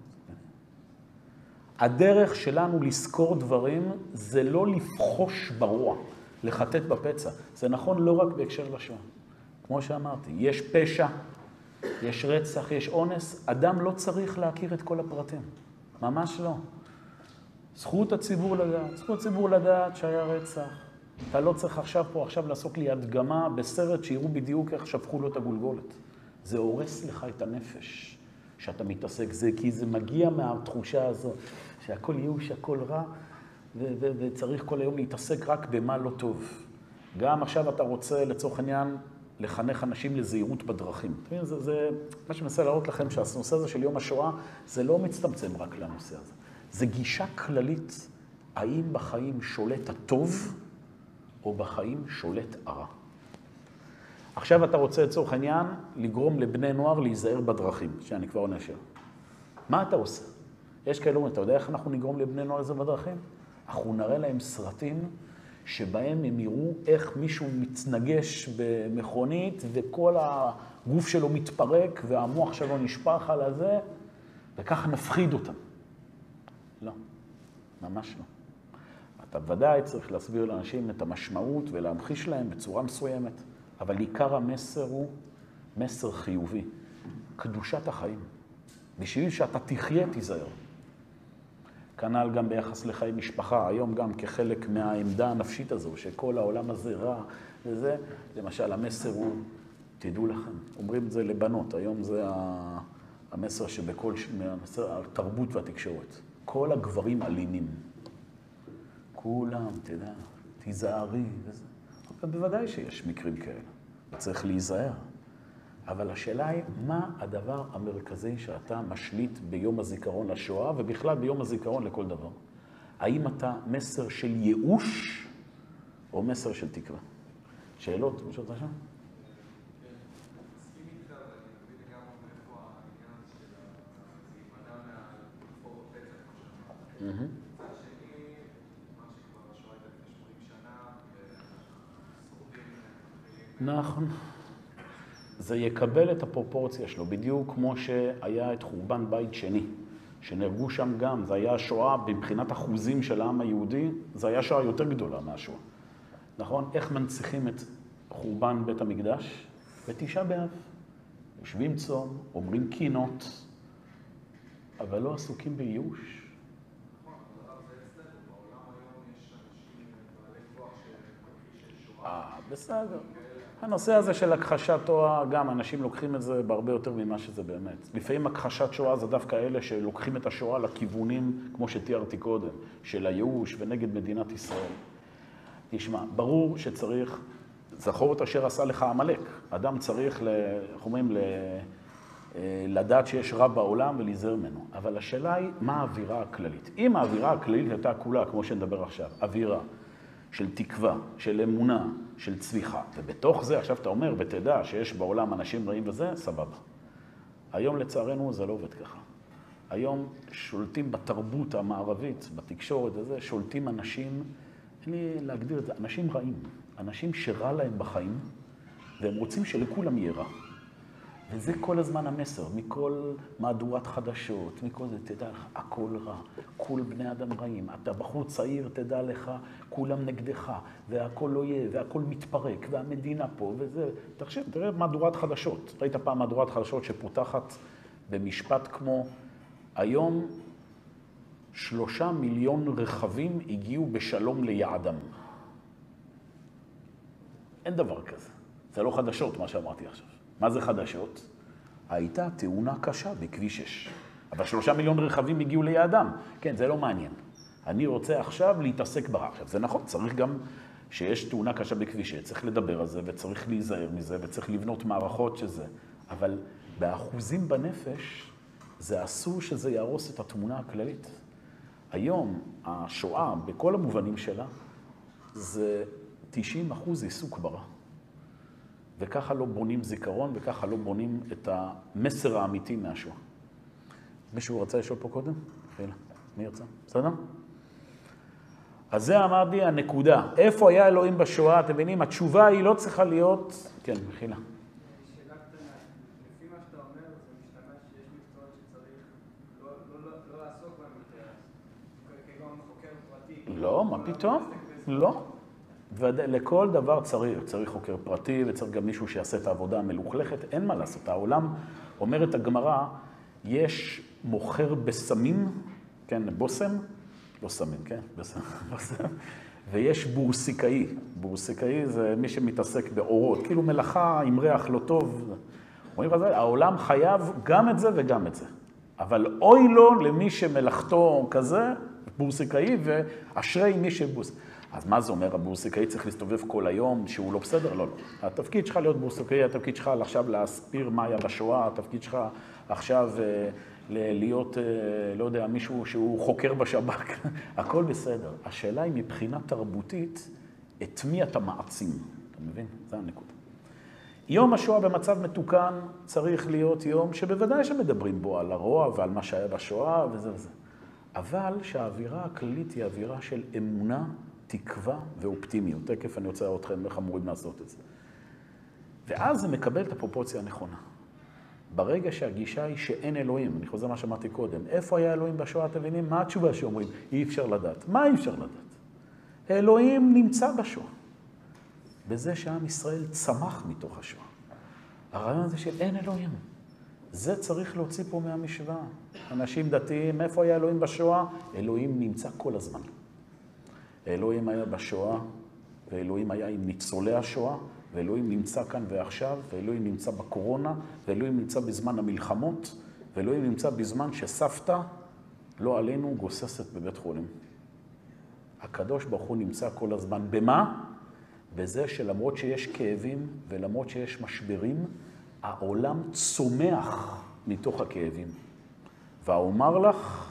הדרך שלנו לזכור דברים זה לא לבחוש ברוע, לחטט בפצע. זה נכון לא רק בהקשר לשואה. כמו שאמרתי, יש פשע, יש רצח, יש אונס, אדם לא צריך להכיר את כל הפרטים. ממש לא. זכות הציבור לדעת, זכות הציבור לדעת שהיה רצח. אתה לא צריך עכשיו פה, עכשיו לעשות לי הדגמה בסרט שיראו בדיוק איך שפכו לו את הגולגולת. זה הורס לך את הנפש שאתה מתעסק זה, כי זה מגיע מהתחושה הזו, שהכל ייאוש, הכל רע, ו- ו- וצריך כל היום להתעסק רק במה לא טוב. גם עכשיו אתה רוצה, לצורך העניין, לחנך אנשים לזהירות בדרכים. זה, זה מה שמנסה להראות לכם, שהנושא הזה של יום השואה, זה לא מצטמצם רק לנושא הזה. זה גישה כללית, האם בחיים שולט הטוב, או בחיים שולט הרע. עכשיו אתה רוצה לצורך העניין לגרום לבני נוער להיזהר בדרכים, שאני כבר נשאר. מה אתה עושה? יש כאלו, אתה יודע איך אנחנו נגרום לבני נוער לזה בדרכים? אנחנו נראה להם סרטים שבהם הם יראו איך מישהו מתנגש במכונית וכל הגוף שלו מתפרק והמוח שלו נשפך על הזה, וכך נפחיד אותם. לא, ממש לא. אתה ודאי צריך להסביר לאנשים את המשמעות ולהמחיש להם בצורה מסוימת, אבל עיקר המסר הוא מסר חיובי, קדושת החיים. בשביל שאתה תחיה, תיזהר. כנ"ל גם ביחס לחיי משפחה, היום גם כחלק מהעמדה הנפשית הזו, שכל העולם הזה רע וזה, למשל המסר הוא, תדעו לכם, אומרים את זה לבנות, היום זה המסר שבכל, המסר, התרבות והתקשורת. כל הגברים אלימים. כולם, תדע, תיזהרי וזה. בוודאי שיש מקרים כאלה, וצריך להיזהר. אבל השאלה היא, מה הדבר המרכזי שאתה משליט ביום הזיכרון לשואה, ובכלל ביום הזיכרון לכל דבר? האם אתה מסר של ייאוש, או מסר של תקווה? שאלות, משהו אתה שם? מסכים איתך, ואני מבין לגמרי מאיפה העניין של להימנע מהפורמות נכון. זה יקבל את הפרופורציה שלו, בדיוק כמו שהיה את חורבן בית שני, שנהרגו שם גם, זה היה שואה מבחינת אחוזים של העם היהודי, זה היה שואה יותר גדולה מהשואה. נכון? איך מנציחים את חורבן בית המקדש? בתשעה באב. יושבים צום, אומרים קינות, אבל לא עסוקים בייאוש. אה, בסדר. הנושא הזה של הכחשת שואה, גם אנשים לוקחים את זה בהרבה יותר ממה שזה באמת. לפעמים הכחשת שואה זה דווקא אלה שלוקחים את השואה לכיוונים, כמו שתיארתי קודם, של הייאוש ונגד מדינת ישראל. תשמע, ברור שצריך, זכור את אשר עשה לך עמלק. אדם צריך, איך אומרים, לדעת שיש רע בעולם ולהיזהר ממנו. אבל השאלה היא, מה האווירה הכללית? אם האווירה הכללית הייתה כולה, כמו שנדבר עכשיו, אווירה של תקווה, של אמונה, של צמיחה. ובתוך זה, עכשיו אתה אומר, ותדע שיש בעולם אנשים רעים וזה, סבבה. היום לצערנו זה לא עובד ככה. היום שולטים בתרבות המערבית, בתקשורת הזה, שולטים אנשים, אין לי להגדיר את זה, אנשים רעים. אנשים שרע להם בחיים, והם רוצים שלכולם יהיה רע. וזה כל הזמן המסר, מכל מהדורת חדשות, מכל זה, תדע לך, הכל רע, כל בני אדם רעים, אתה בחור צעיר, תדע לך, כולם נגדך, והכל לא יהיה, והכל מתפרק, והמדינה פה, וזה, תחשב, תראה מהדורת חדשות. ראית פעם מהדורת חדשות שפותחת במשפט כמו, היום שלושה מיליון רכבים הגיעו בשלום ליעדם. אין דבר כזה. זה לא חדשות, מה שאמרתי עכשיו. מה זה חדשות? הייתה תאונה קשה בכביש שש. אבל שלושה מיליון רכבים הגיעו ליעדם. כן, זה לא מעניין. אני רוצה עכשיו להתעסק ברע. עכשיו, זה נכון, צריך גם שיש תאונה קשה בכביש שש. צריך לדבר על זה, וצריך להיזהר מזה, וצריך לבנות מערכות שזה. אבל באחוזים בנפש, זה אסור שזה יהרוס את התמונה הכללית. היום, השואה, בכל המובנים שלה, זה תשעים אחוז עיסוק ברע. וככה לא בונים זיכרון, וככה לא בונים את המסר האמיתי מהשואה. מישהו רצה לשאול פה קודם? חילה, מי ירצה? בסדר? אז זה אמרתי הנקודה. איפה היה אלוהים בשואה? אתם מבינים? התשובה היא לא צריכה להיות... כן, חילה. שאלה קטנה. לפי מה שאתה אומר, זה משתמע שיש מקצועות שצריך לא לעסוק בהם יותר. כגון חוקר פרטי. לא, מה פתאום? לא. ולכל דבר צריך, צריך חוקר פרטי וצריך גם מישהו שיעשה את העבודה המלוכלכת, אין מה לעשות. העולם, אומרת הגמרא, יש מוכר בסמים, כן, בוסם, לא סמים, כן, בסם, בוסם, ויש בורסיקאי. בורסיקאי זה מי שמתעסק באורות, כאילו מלאכה עם ריח לא טוב. אומרים את זה, העולם חייב גם את זה וגם את זה. אבל אוי לו למי שמלאכתו כזה, בורסיקאי, ואשרי מי שבורס. אז מה זה אומר? הבורסיקאי צריך להסתובב כל היום שהוא לא בסדר? לא, לא. התפקיד שלך להיות בורסיקאי, התפקיד שלך עכשיו להסביר מה היה בשואה, התפקיד שלך עכשיו להיות, לא יודע, מישהו שהוא חוקר בשב"כ. הכל בסדר. השאלה היא מבחינה תרבותית, את מי אתה מעצים. אתה מבין? זה הנקודה. יום השואה במצב מתוקן צריך להיות יום שבוודאי שמדברים בו על הרוע ועל מה שהיה בשואה וזה וזה. אבל שהאווירה הכללית היא אווירה של אמונה, תקווה ואופטימיות. תקף אני רוצה לראות אתכם איך אמורים לעשות את זה. ואז זה מקבל את הפרופורציה הנכונה. ברגע שהגישה היא שאין אלוהים, אני חוזר מה שאמרתי קודם, איפה היה אלוהים בשואה, אתם מבינים? מה התשובה שאומרים? אי אפשר לדעת. מה אי אפשר לדעת? אלוהים נמצא בשואה. בזה שעם ישראל צמח מתוך השואה. הרעיון הזה של אין אלוהים. זה צריך להוציא פה מהמשוואה. אנשים דתיים, איפה היה אלוהים בשואה? אלוהים נמצא כל הזמן. אלוהים היה בשואה, ואלוהים היה עם ניצולי השואה, ואלוהים נמצא כאן ועכשיו, ואלוהים נמצא בקורונה, ואלוהים נמצא בזמן המלחמות, ואלוהים נמצא בזמן שסבתא, לא עלינו, גוססת בבית חולים. הקדוש ברוך הוא נמצא כל הזמן. במה? בזה שלמרות שיש כאבים, ולמרות שיש משברים, העולם צומח מתוך הכאבים. ואומר לך,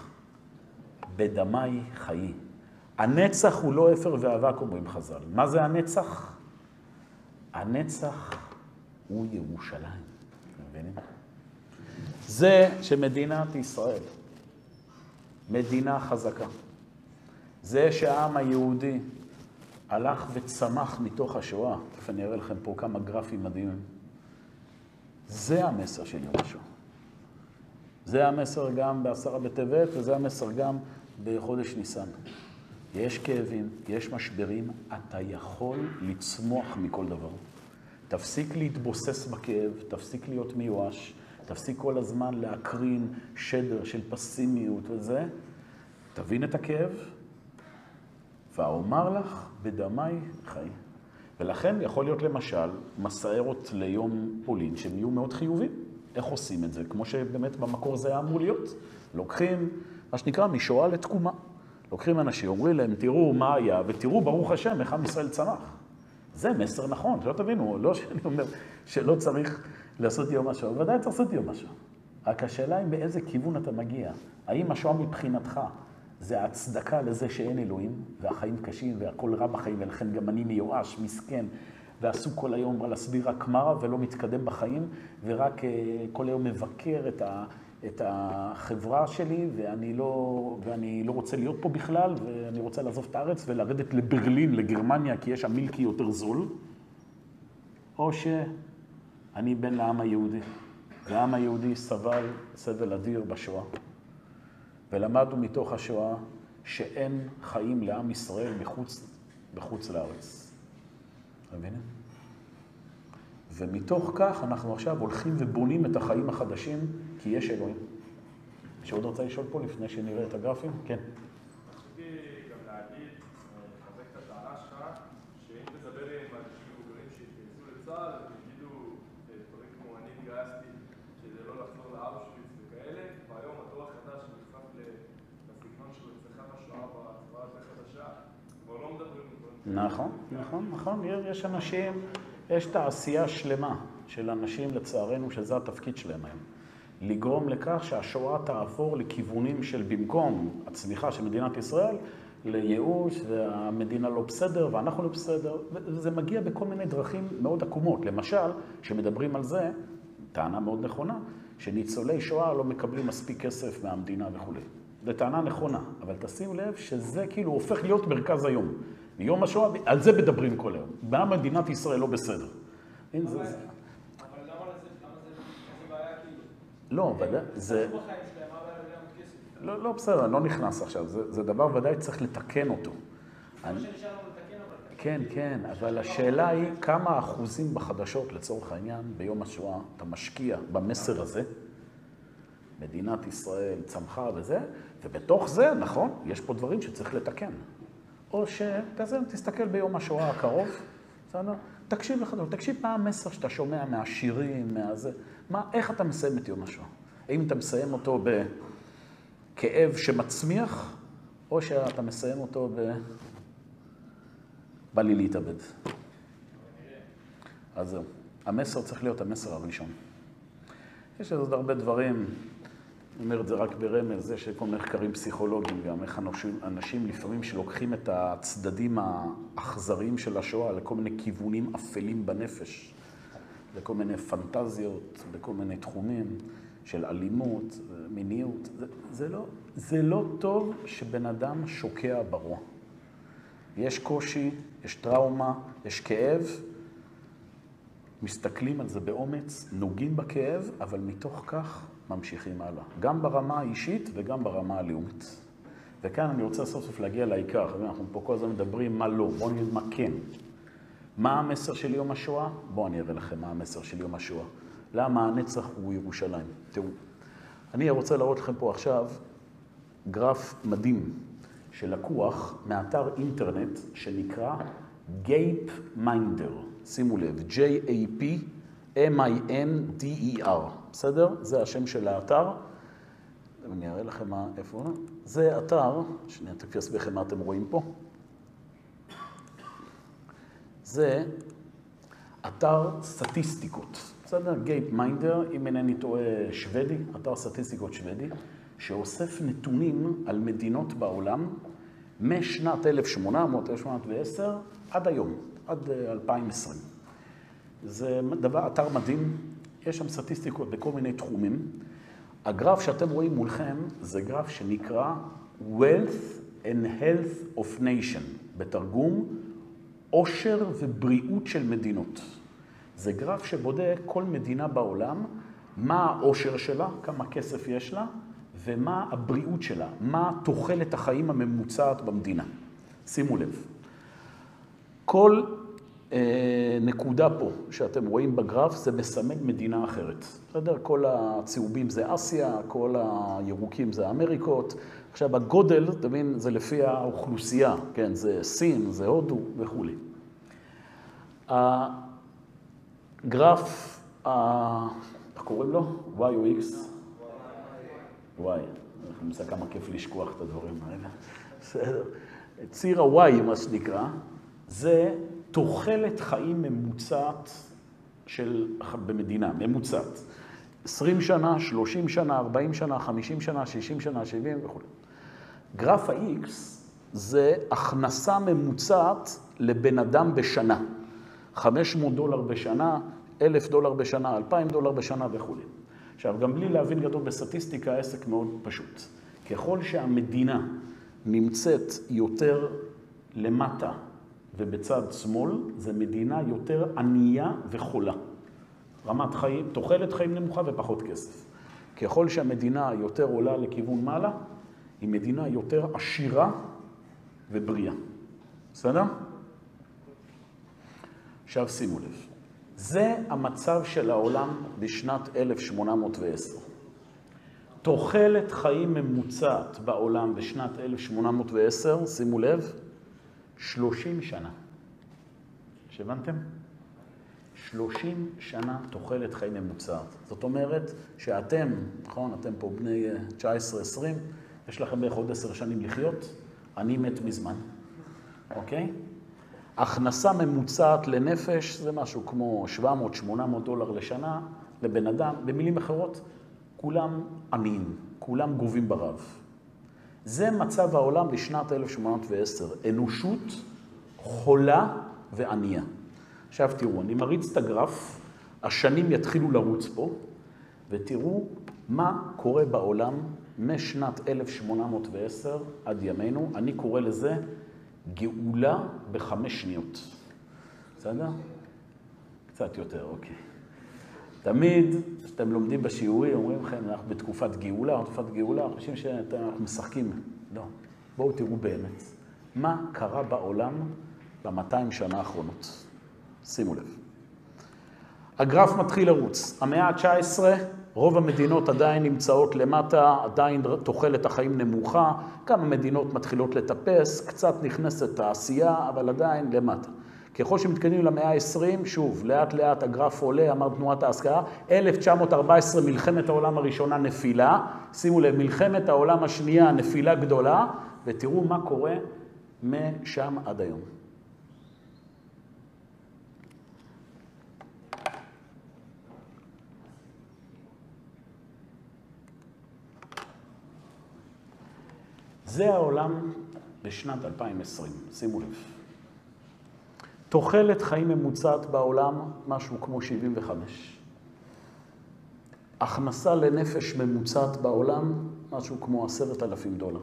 בדמי חיי. הנצח הוא לא אפר ואבק, אומרים חז"ל. מה זה הנצח? הנצח הוא ירושלים. מבינים? זה שמדינת ישראל, מדינה חזקה, זה שהעם היהודי הלך וצמח מתוך השואה, תכף אני אראה לכם פה כמה גרפים מדהימים, זה המסר של יום השואה. זה המסר גם בעשרה בטבת, וזה המסר גם בחודש ניסן. יש כאבים, יש משברים, אתה יכול לצמוח מכל דבר. תפסיק להתבוסס בכאב, תפסיק להיות מיואש, תפסיק כל הזמן להקרין שדר של פסימיות וזה. תבין את הכאב, ואומר לך בדמי חי. ולכן יכול להיות למשל מסערות ליום פולין שהם יהיו מאוד חיובים. איך עושים את זה? כמו שבאמת במקור זה היה אמור להיות. לוקחים, מה שנקרא, משואה לתקומה. לוקחים אנשים, אומרים להם, תראו מה היה, ותראו ברוך השם איך עם ישראל צמח. זה מסר נכון, שלא תבינו, לא שאני אומר שלא צריך לעשות יום השואה, ודאי צריך לעשות יום השואה. רק השאלה היא באיזה כיוון אתה מגיע. האם השואה מבחינתך זה ההצדקה לזה שאין אלוהים, והחיים קשים, והכל רע בחיים, ולכן גם אני מיואש, מסכן, ועסוק כל היום להסביר רק מרה ולא מתקדם בחיים, ורק כל היום מבקר את ה... את החברה שלי, ואני לא, ואני לא רוצה להיות פה בכלל, ואני רוצה לעזוב את הארץ ולרדת לברלין, לגרמניה, כי יש שם מילקי יותר זול, או שאני בן לעם היהודי, והעם היהודי סבל סבל אדיר בשואה, ולמדנו מתוך השואה שאין חיים לעם ישראל מחוץ, בחוץ לארץ. מבינים? ומתוך כך אנחנו עכשיו הולכים ובונים את החיים החדשים, כי יש אלוהים. שעוד רוצה לשאול פה לפני שנראה את הגרפים? כן. רציתי גם להגיד, לחזק את הטענה שלך, שאם תדבר עם אנשים מבוגרים שהתגייסו לצה"ל, תגידו דברים כמו אני התגייסתי, שזה לא לחזור לאושוויץ וכאלה, והיום הדור החדש שנחשף לסגנון של רציחת השואה בצבא יותר חדשה, כבר לא מדברים על דברים. נכון, נכון, נכון. יש אנשים, יש תעשייה שלמה של אנשים לצערנו, שזה התפקיד שלהם היום. לגרום לכך שהשואה תעבור לכיוונים של במקום הצמיחה של מדינת ישראל, לייאוש, והמדינה לא בסדר, ואנחנו לא בסדר, וזה מגיע בכל מיני דרכים מאוד עקומות. למשל, שמדברים על זה, טענה מאוד נכונה, שניצולי שואה לא מקבלים מספיק כסף מהמדינה וכו'. זו טענה נכונה, אבל תשימו לב שזה כאילו הופך להיות מרכז היום. מיום השואה, על זה מדברים כל היום. במה מדינת ישראל לא בסדר. אין זה... לא, ודאי, זה... לא, לא, בסדר, אני לא נכנס עכשיו, זה, זה דבר ודאי צריך לתקן אותו. אני... כן, כן, אבל השאלה היא כמה אחוזים בחדשות לצורך העניין ביום השואה אתה משקיע במסר הזה, מדינת ישראל צמחה וזה, ובתוך זה, נכון, יש פה דברים שצריך לתקן. או שתזה, תסתכל ביום השואה הקרוב, בסדר? תקשיב לך, תקשיב מה המסר שאתה שומע מהשירים, מהזה, מה, איך אתה מסיים את יום השואה? האם אתה מסיים אותו בכאב שמצמיח, או שאתה מסיים אותו ב... בא לי להתאבד. אז זהו, המסר צריך להיות המסר הראשון. יש עוד הרבה דברים, אני אומר את זה רק ברמז, זה שכל מחקרים פסיכולוגיים גם, איך אנשים, אנשים לפעמים שלוקחים את הצדדים האכזריים של השואה לכל מיני כיוונים אפלים בנפש, לכל מיני פנטזיות, בכל מיני תחומים של אלימות, מיניות. זה, זה, לא, זה לא טוב שבן אדם שוקע ברוע. יש קושי, יש טראומה, יש כאב, מסתכלים על זה באומץ, נוגעים בכאב, אבל מתוך כך ממשיכים הלאה. גם ברמה האישית וגם ברמה הלאומית. וכאן אני רוצה סוף סוף להגיע לעיקר. אנחנו פה כל הזמן מדברים מה לא, בואו נראה מה כן. מה המסר של יום השואה? בואו אני אראה לכם מה המסר של יום השואה. למה הנצח הוא ירושלים? תראו, אני רוצה להראות לכם פה עכשיו גרף מדהים שלקוח מאתר אינטרנט שנקרא גייפמיינדר. שימו לב, ג'יי איי פי אם איי אן די אי אר. בסדר? זה השם של האתר. אני אראה לכם מה, איפה הוא? זה אתר, שנייה, תכף אסביר לכם מה אתם רואים פה. זה אתר סטטיסטיקות. בסדר? גייפמיינדר, אם אינני טועה שוודי, אתר סטטיסטיקות שוודי, שאוסף נתונים על מדינות בעולם משנת אלף שמונה מאות עשר עד היום, עד אלפיים ועשרים. זה דבר, אתר מדהים, יש שם סטטיסטיקות בכל מיני תחומים. הגרף שאתם רואים מולכם זה גרף שנקרא Wealth and health of nation, בתרגום, עושר ובריאות של מדינות. זה גרף שבודק כל מדינה בעולם, מה העושר שלה, כמה כסף יש לה, ומה הבריאות שלה, מה תוחלת החיים הממוצעת במדינה. שימו לב. כל אה, נקודה פה שאתם רואים בגרף זה מסמל מדינה אחרת. בסדר? כל הצהובים זה אסיה, כל הירוקים זה אמריקות. עכשיו הגודל, תבין, זה לפי האוכלוסייה, כן? זה סין, זה הודו וכו'. הגרף, איך קוראים לו? Y או X? Y. אני חושב כמה כיף לשכוח את הדברים האלה. בסדר. ציר ה-Y, מה שנקרא, זה תוחלת חיים ממוצעת של, במדינה, ממוצעת. עשרים שנה, שלושים שנה, ארבעים שנה, חמישים שנה, שישים שנה, שבעים וכו'. גרף ה-X זה הכנסה ממוצעת לבן אדם בשנה. חמש מאות דולר בשנה, אלף דולר בשנה, אלפיים דולר בשנה וכו'. עכשיו, גם בלי להבין גדול בסטטיסטיקה, העסק מאוד פשוט. ככל שהמדינה נמצאת יותר למטה ובצד שמאל, זה מדינה יותר ענייה וחולה. רמת חיים, תוחלת חיים נמוכה ופחות כסף. ככל שהמדינה יותר עולה לכיוון מעלה, היא מדינה יותר עשירה ובריאה. בסדר? עכשיו שימו לב. זה המצב של העולם בשנת אלף שמונה מאות ועשר. תוחלת חיים ממוצעת בעולם בשנת אלף שמונה מאות ועשר, שימו לב, שלושים שנה. שהבנתם? שלושים שנה תוחלת חיים ממוצעת. זאת אומרת שאתם, נכון, אתם פה בני תשע עשרה עשרים, יש לכם בערך עוד עשר שנים לחיות, אני מת מזמן, אוקיי? הכנסה ממוצעת לנפש זה משהו כמו שבע מאות שמונה מאות דולר לשנה לבן אדם. במילים אחרות, כולם עניים, כולם גובים ברב. זה מצב העולם בשנת אלף שמונה מאות ועשר. אנושות חולה וענייה. עכשיו תראו, אני מריץ את הגרף, השנים יתחילו לרוץ פה, ותראו מה קורה בעולם משנת אלף שמונה מאות ועשר עד ימינו. אני קורא לזה גאולה בחמש שניות. בסדר? קצת יותר, אוקיי. תמיד, כשאתם לומדים בשיעורי, אומרים לכם, אנחנו בתקופת גאולה, בתקופת גאולה, חושבים שאתם משחקים. לא. בואו תראו באמת. מה קרה בעולם ב-מאתיים שנה האחרונות? שימו לב. הגרף מתחיל לרוץ. המאה ה-תשע עשרה, רוב המדינות עדיין נמצאות למטה, עדיין תוחלת החיים נמוכה, כמה מדינות מתחילות לטפס, קצת נכנסת תעשייה, אבל עדיין למטה. ככל שמתקדמים למאה ה-עשרים, שוב, לאט לאט הגרף עולה, אמר תנועת ההשכלה, אלף תשע מאות וארבע עשרה מלחמת העולם הראשונה נפילה, שימו לב, מלחמת העולם השנייה נפילה גדולה, ותראו מה קורה משם עד היום. זה העולם בשנת אלפיים ועשרים, שימו לב. תוחלת חיים ממוצעת בעולם, משהו כמו שבעים וחמש. הכנסה לנפש ממוצעת בעולם, משהו כמו עשרת אלפים דולר.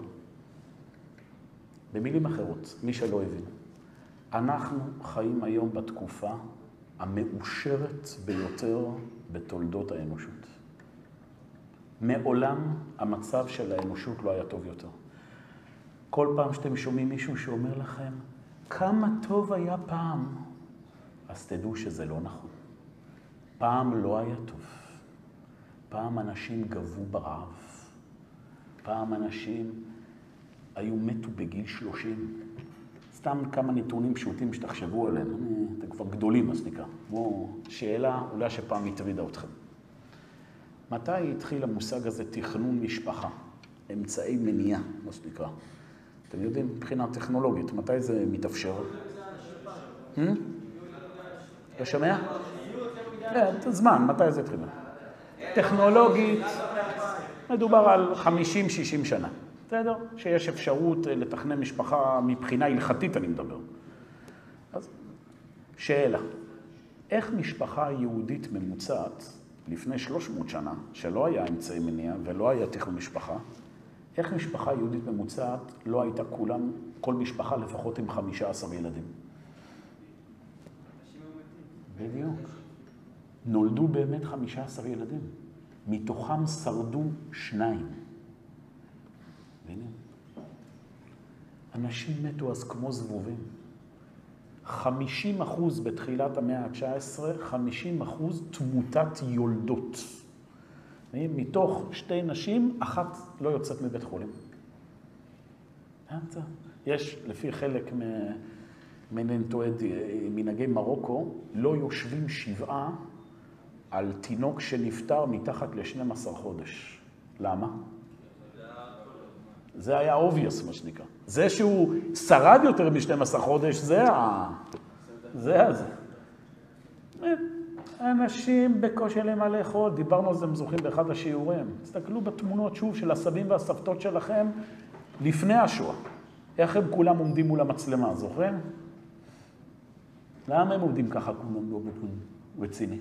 במילים אחרות, מי שלא הבין, אנחנו חיים היום בתקופה המאושרת ביותר בתולדות האנושות. מעולם המצב של האנושות לא היה טוב יותר. כל פעם שאתם שומעים מישהו שאומר לכם, כמה טוב היה פעם, אז תדעו שזה לא נכון. פעם לא היה טוב. פעם אנשים גבו ברעב. פעם אנשים היו מתו בגיל שלושים. סתם כמה נתונים פשוטים שתחשבו עליהם. אתם כבר גדולים, אז נקרא. בואו, שאלה אולי שפעם הטרידה אתכם. מתי התחיל המושג הזה תכנון משפחה? אמצעי מניעה, מה שנקרא. אתם יודעים, מבחינה טכנולוגית, מתי זה מתאפשר? אתה שומע? זמן, מתי זה התחיל? טכנולוגית, מדובר על חמישים שישים שנה. בסדר? שיש אפשרות לתכנן משפחה מבחינה הלכתית, אני מדבר. אז שאלה, איך משפחה יהודית ממוצעת לפני שלוש מאות שנה, שלא היה אמצעי מניעה ולא היה תכנון משפחה, איך משפחה יהודית ממוצעת לא הייתה כולם, כל משפחה לפחות עם חמישה עשר ילדים? בדיוק. נולדו באמת חמישה עשר ילדים. מתוכם שרדו שניים. והנה. אנשים מתו אז כמו זבובים. חמישים אחוז בתחילת המאה ה-תשע עשרה, חמישים אחוז תמותת יולדות. מתוך שתי נשים, אחת לא יוצאת מבית חולים. יש, לפי חלק מנהגי מרוקו, לא יושבים שבעה על תינוק שנפטר מתחת ל-שנים עשר חודש. למה? זה היה obvious, מה שנקרא. זה שהוא שרד יותר מ-שנים עשר חודש, זה ה... זה הזה. אנשים בקושי להם מה לאכול, דיברנו על זה מזוכים באחד השיעורים. תסתכלו בתמונות שוב של הסבים והסבתות שלכם לפני השואה. איך הם כולם עומדים מול המצלמה, זוכרים? למה הם עומדים ככה כולם לא רציני?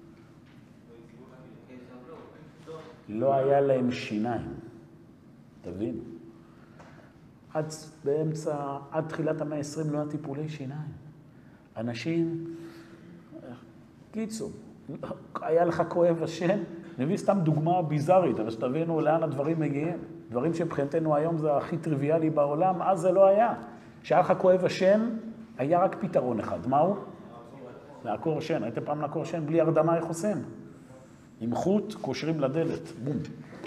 לא היה להם שיניים, תבין. עד באמצע, עד תחילת המאה ה-עשרים לא היה טיפולי שיניים. אנשים, קיצור, היה לך כואב השן, נביא סתם דוגמה ביזארית, אבל שתבינו לאן הדברים מגיעים. דברים שבחינתנו היום זה הכי טריוויאלי בעולם, אז זה לא היה. שהיה לך כואב השן, היה רק פתרון אחד. מהו? לעקור שן. הייתם פעם לעקור שן בלי הרדמה, איך עושים? עם חוט קושרים לדלת, בום.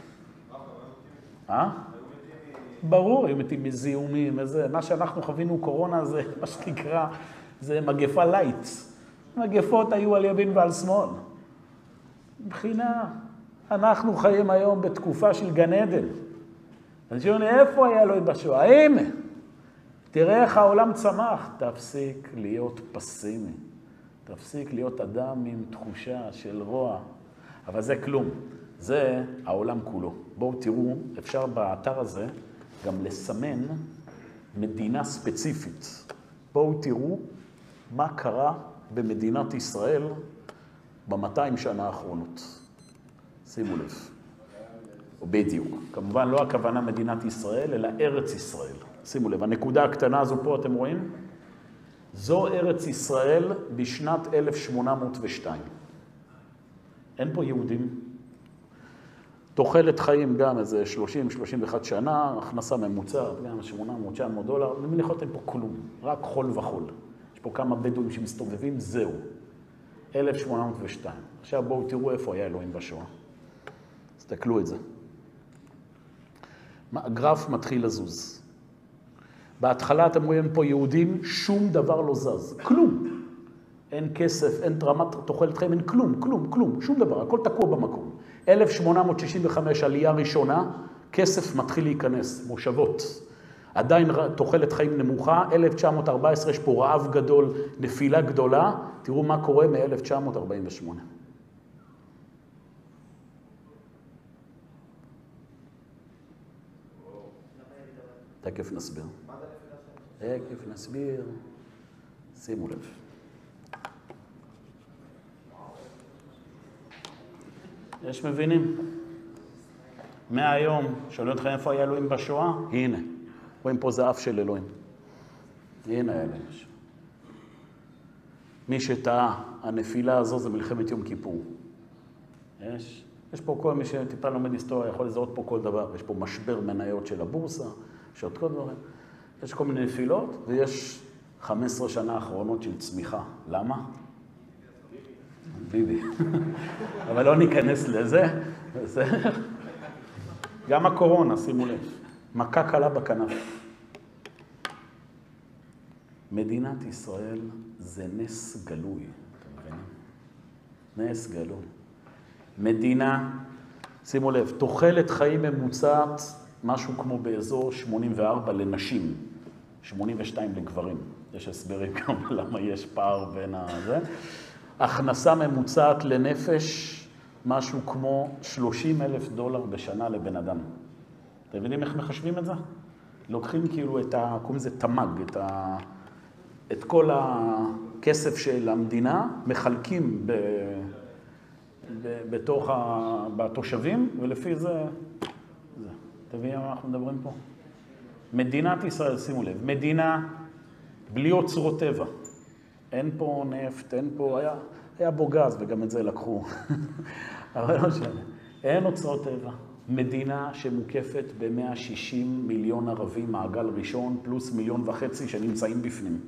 אה? ברור, היו מתים מזיהומים, איזה, מה שאנחנו חווינו קורונה זה, מה שנקרא, זה מגפה לייט. מגפות היו על ימין ועל שמאל. מבחינה, אנחנו חיים היום בתקופה של גן עדן. אני שואל, איפה היה אלוהים בשואה? הנה, תראה איך העולם צמח. תפסיק להיות פסימי. תפסיק להיות אדם עם תחושה של רוע. אבל זה כלום. זה העולם כולו. בואו תראו, אפשר באתר הזה גם לסמן מדינה ספציפית. בואו תראו מה קרה במדינת ישראל ב-מאתיים שנה האחרונות. שימו לב. בדיוק. כמובן לא הכוונה מדינת ישראל, אלא ארץ ישראל. שימו לב, הנקודה הקטנה הזו פה, אתם רואים? זו ארץ ישראל בשנת אלף שמונה מאות ושתיים. אין פה יהודים. תוחלת חיים גם איזה שלושים שלושים ואחת שנה, הכנסה ממוצעת, גם שמונה מאות תשע מאות דולר, מניחות אין פה כלום, רק חול וחול. יש פה כמה בדואים שמסתובבים, זהו. אלף שמונה מאות ושתיים. עכשיו בואו תראו איפה היה אלוהים בשואה. תסתכלו את זה. הגרף מתחיל לזוז. בהתחלה אתם רואים פה יהודים, שום דבר לא זז, כלום. אין כסף, אין רמת תוחלת חיים, אין כלום, כלום, כלום, שום דבר, הכל תקוע במקום. אלף שמונה מאות שישים וחמש, עלייה ראשונה, כסף מתחיל להיכנס, מושבות. עדיין תוחלת חיים נמוכה, אלף תשע מאות ארבע עשרה, יש פה רעב גדול, נפילה גדולה, תראו מה קורה מ-אלף תשע מאות ארבעים ושמונה. תכף נסביר. תכף נסביר. שימו לב. יש מבינים? מהיום, שואלים אתכם איפה היה אלוהים בשואה? הנה. רואים פה זה אף של אלוהים. הנה היה אלוהים בשואה. מי שטעה, הנפילה הזו זה מלחמת יום כיפור. יש? יש פה כל מי שטיפה לומד היסטוריה, יכול לזהות פה כל דבר. יש פה משבר מניות של הבורסה, יש עוד כל דברים. יש כל מיני נפילות, ויש חמש עשרה שנה האחרונות של צמיחה. למה? ביבי. אבל לא ניכנס לזה. גם הקורונה, שימו לב. מכה קלה בכנף. מדינת ישראל זה נס גלוי. אתם מבינים? נס גלוי. מדינה, שימו לב, תוחלת חיים ממוצעת, משהו כמו באזור שמונים וארבע לנשים, שמונים ושתיים לגברים. יש הסברים גם למה יש פער בין הזה. הכנסה ממוצעת לנפש, משהו כמו שלושים אלף דולר בשנה לבן אדם. אתם מבינים איך מחשבים את זה? לוקחים כאילו את ה... קוראים לזה תמ"ג, את, ה, את כל הכסף של המדינה, מחלקים ב, ב, בתוך ה, בתושבים, ולפי זה... זה. תביאו מה אנחנו מדברים פה. מדינת ישראל, שימו לב, מדינה בלי אוצרות טבע. אין פה נפט, אין פה, היה, היה בו גז, וגם את זה לקחו. אבל לא משנה. אין אוצרות טבע. מדינה שמוקפת ב-מאה ושישים מיליון ערבים, מעגל ראשון, פלוס מיליון וחצי שנמצאים בפנים.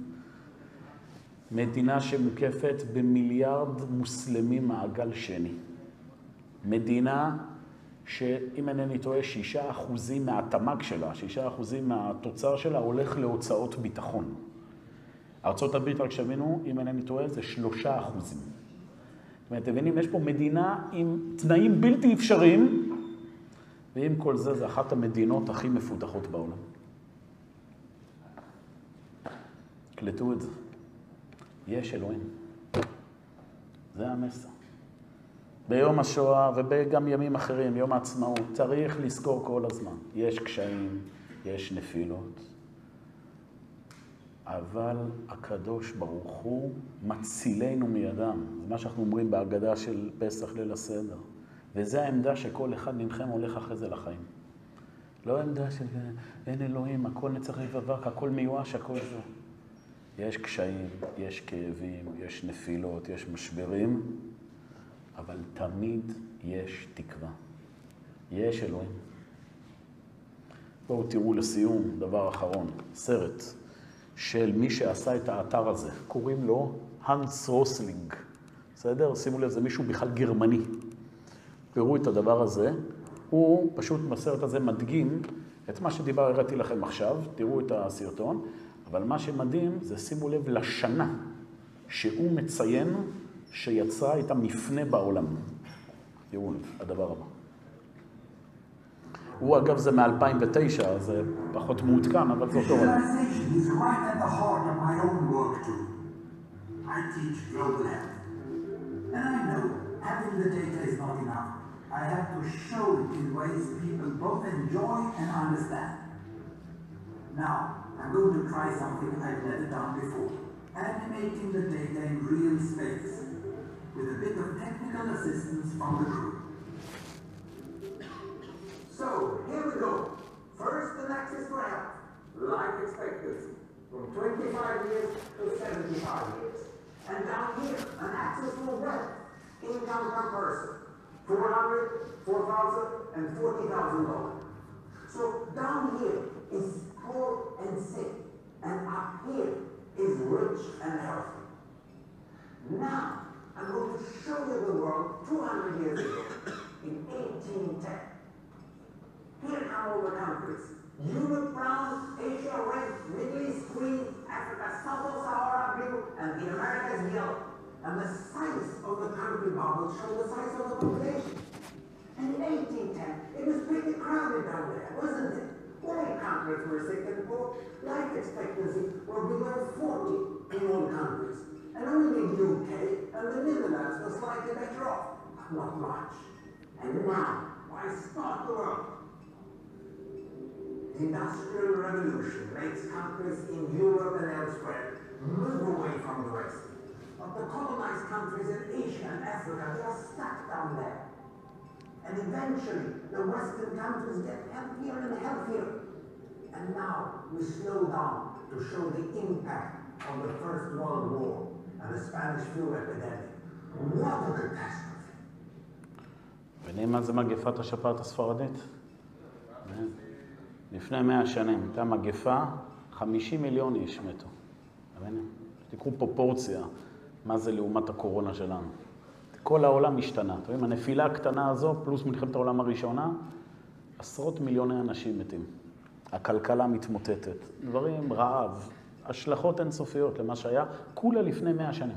מדינה שמוקפת במיליארד מוסלמים, מעגל שני. מדינה שאם אינני טועה, שישה אחוזים מהתמ"ג שלה, שישה אחוזים מהתוצר שלה הולך להוצאות ביטחון. ארצות הברית, רק שמינו, אם אינני טועה, זה שלושה אחוזים. זאת אומרת, תבינים, יש פה מדינה עם תנאים בלתי אפשריים, ועם כל זה, זה אחת המדינות הכי מפותחות בעולם. קלטו את זה. יש אלוהים. זה המסר. ביום השואה וגם ימים אחרים, יום העצמאות, צריך לזכור כל הזמן. יש קשיים, יש נפילות, אבל הקדוש ברוך הוא מצילנו מידם. זה מה שאנחנו אומרים בהגדה של פסח ליל הסדר. וזה העמדה שכל אחד מכם הולך אחרי זה לחיים. לא עמדה של אין אלוהים, הכל נצטרך לבבק, הכל מיואש, הכל זה. יש קשיים, יש כאבים, יש נפילות, יש משברים, אבל תמיד יש תקווה. יש אלוהים. בואו תראו לסיום, דבר אחרון, סרט של מי שעשה את האתר הזה. קוראים לו הנס רוסלינג. בסדר? שימו לב, זה מישהו בכלל גרמני. תראו את הדבר הזה. הוא פשוט בסרט הזה מדגים את מה שדיבר, הראיתי לכם עכשיו. תראו את הסרטון. אבל מה שמדהים זה, שימו לב לשנה שהוא מציין שיצרה את המפנה בעולם. תראו לב, הדבר הבא. הוא אגב זה מ-אלפיים ותשע, זה פחות מעודכן, אבל זה אותו רעיון. Now, I'm going to try something I've never done before. Animating the data in real space, with a bit of technical assistance from the crew. So, here we go. First, an axis for health, life expectancy, from twenty-five years to seventy-five years. And down here, an axis for wealth, income per person, four hundred, four thousand, and forty thousand dollars. So, down here is poor and sick, and up here is rich and healthy. Now, I'm going to show you the world two hundred years ago, in eighteen ten. Here come all the countries. Europe brown, Asia red, Middle East green, Africa south of Sahara blue, and the Americas yellow. And the size of the country bubbles show the size of the population. And in eighteen ten, it was pretty crowded down there, wasn't it? All countries were sick and poor. Life expectancy were below forty in all countries. And only the U K and the Netherlands were slightly better off, but not much. And now, why start the world? The Industrial Revolution makes countries in Europe and elsewhere move away from the West. But the colonized countries in Asia and Africa, they are stuck down there. And eventually, the Western countries get healthier and healthier. And now, we slow down to show the impact of the First World War and the Spanish flu epidemic. What a catastrophe! מבינים מה זה מגפת השפעת הספרדית? לפני מאה שנים, הייתה מגפה, חמישים מיליון איש מתו. מבינים? תקחו פרופורציה, מה זה לעומת הקורונה שלנו. כל העולם השתנה. אתם רואים, הנפילה הקטנה הזו, פלוס מלחמת העולם הראשונה, עשרות מיליוני אנשים מתים. הכלכלה מתמוטטת. דברים, רעב, השלכות אינסופיות למה שהיה, כולה לפני מאה שנים.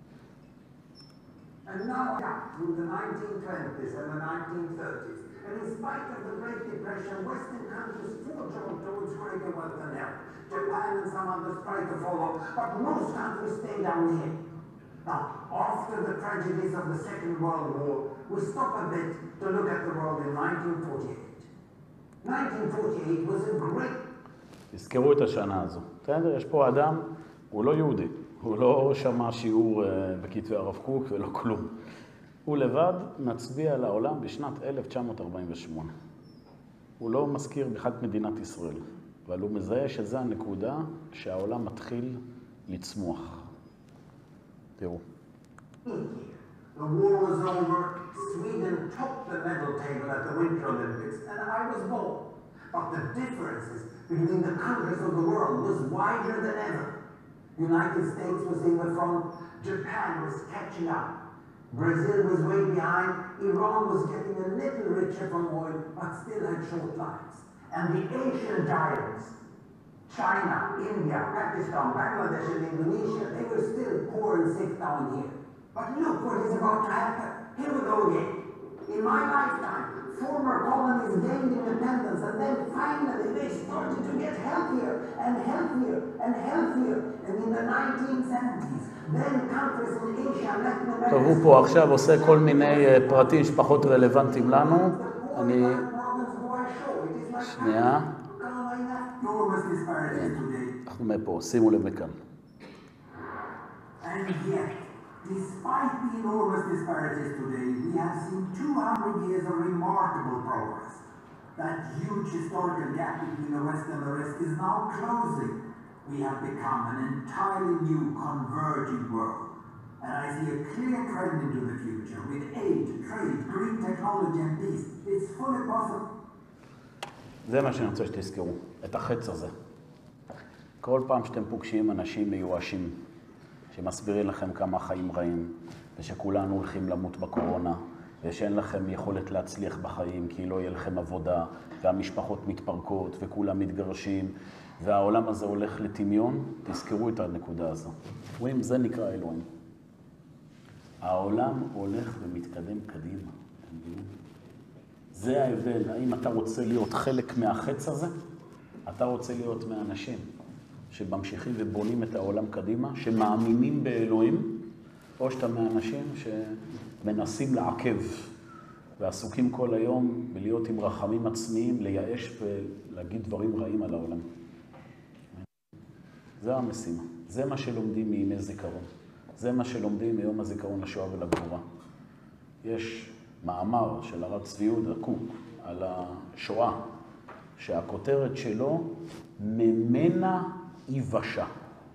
And now, through the nineteen twenties and the nineteen thirties, and in spite of the Great Depression, Western countries forged on towards greater wealth and health. Japan and some others tried to follow, but most countries stayed down here. Now, after the tragedies of the Second World War, we stop a bit to look at the world in nineteen forty-eight. nineteen forty-eight was a great... תזכרו את השנה הזו. בסדר? יש פה אדם, הוא לא יהודי. הוא לא שמע שיעור בכתבי הרב קוק ולא כלום. הוא לבד מצביע לעולם בשנת אלף תשע מאות ארבעים ושמונה. הוא לא מזכיר בכלל את מדינת ישראל, אבל הוא מזהה שזה הנקודה שהעולם מתחיל לצמוח. תראו. The war was over, Sweden topped the medal table at the Winter Olympics, and I was born. But the differences between the countries of the world was wider than ever. The United States was in the front, Japan was catching up. Brazil was way behind, Iran was getting a little richer from oil, but still had short lives. And the Asian giants, China, India, Pakistan, Bangladesh, and Indonesia, they were still poor and sick down here. But look what is about to happen. Here we go again. In my lifetime, former colonies gained independence, and then finally they started to get healthier and healthier and healthier. And in the nineteen seventies, then countries in Asia, Latin America... טוב, הוא פה עכשיו עושה כל מיני פרטים שפחות רלוונטיים לנו. אני... שנייה. אנחנו מפה, שימו לב מכאן. Despite the enormous disparities today, we have seen two hundred years of remarkable progress. That huge historical gap between the West and the West is now closing. We have become an entirely new converging world. And I see a clear trend into the future with aid, trade, green technology and peace. It's fully possible. זה מה שאני רוצה שתזכרו, את החץ הזה. כל פעם שאתם פוגשים אנשים מיואשים, שמסבירים לכם כמה חיים רעים, ושכולנו הולכים למות בקורונה, ושאין לכם יכולת להצליח בחיים, כי לא יהיה לכם עבודה, והמשפחות מתפרקות, וכולם מתגרשים, והעולם הזה הולך לטמיון, תזכרו את הנקודה הזו. רואים, זה נקרא אלוהים. העולם הולך ומתקדם קדימה. זה ההבדל. האם אתה רוצה להיות חלק מהחץ הזה? אתה רוצה להיות מהאנשים שממשיכים ובונים את העולם קדימה, שמאמינים באלוהים, או שאתה מהאנשים שמנסים לעכב ועסוקים כל היום בלהיות עם רחמים עצמיים, לייאש ולהגיד דברים רעים על העולם. זה המשימה. זה מה שלומדים מימי זיכרון. זה מה שלומדים מיום הזיכרון לשואה ולגבורה. יש מאמר של הרב צבי יהודה קוק על השואה, שהכותרת שלו ממנה יבשה.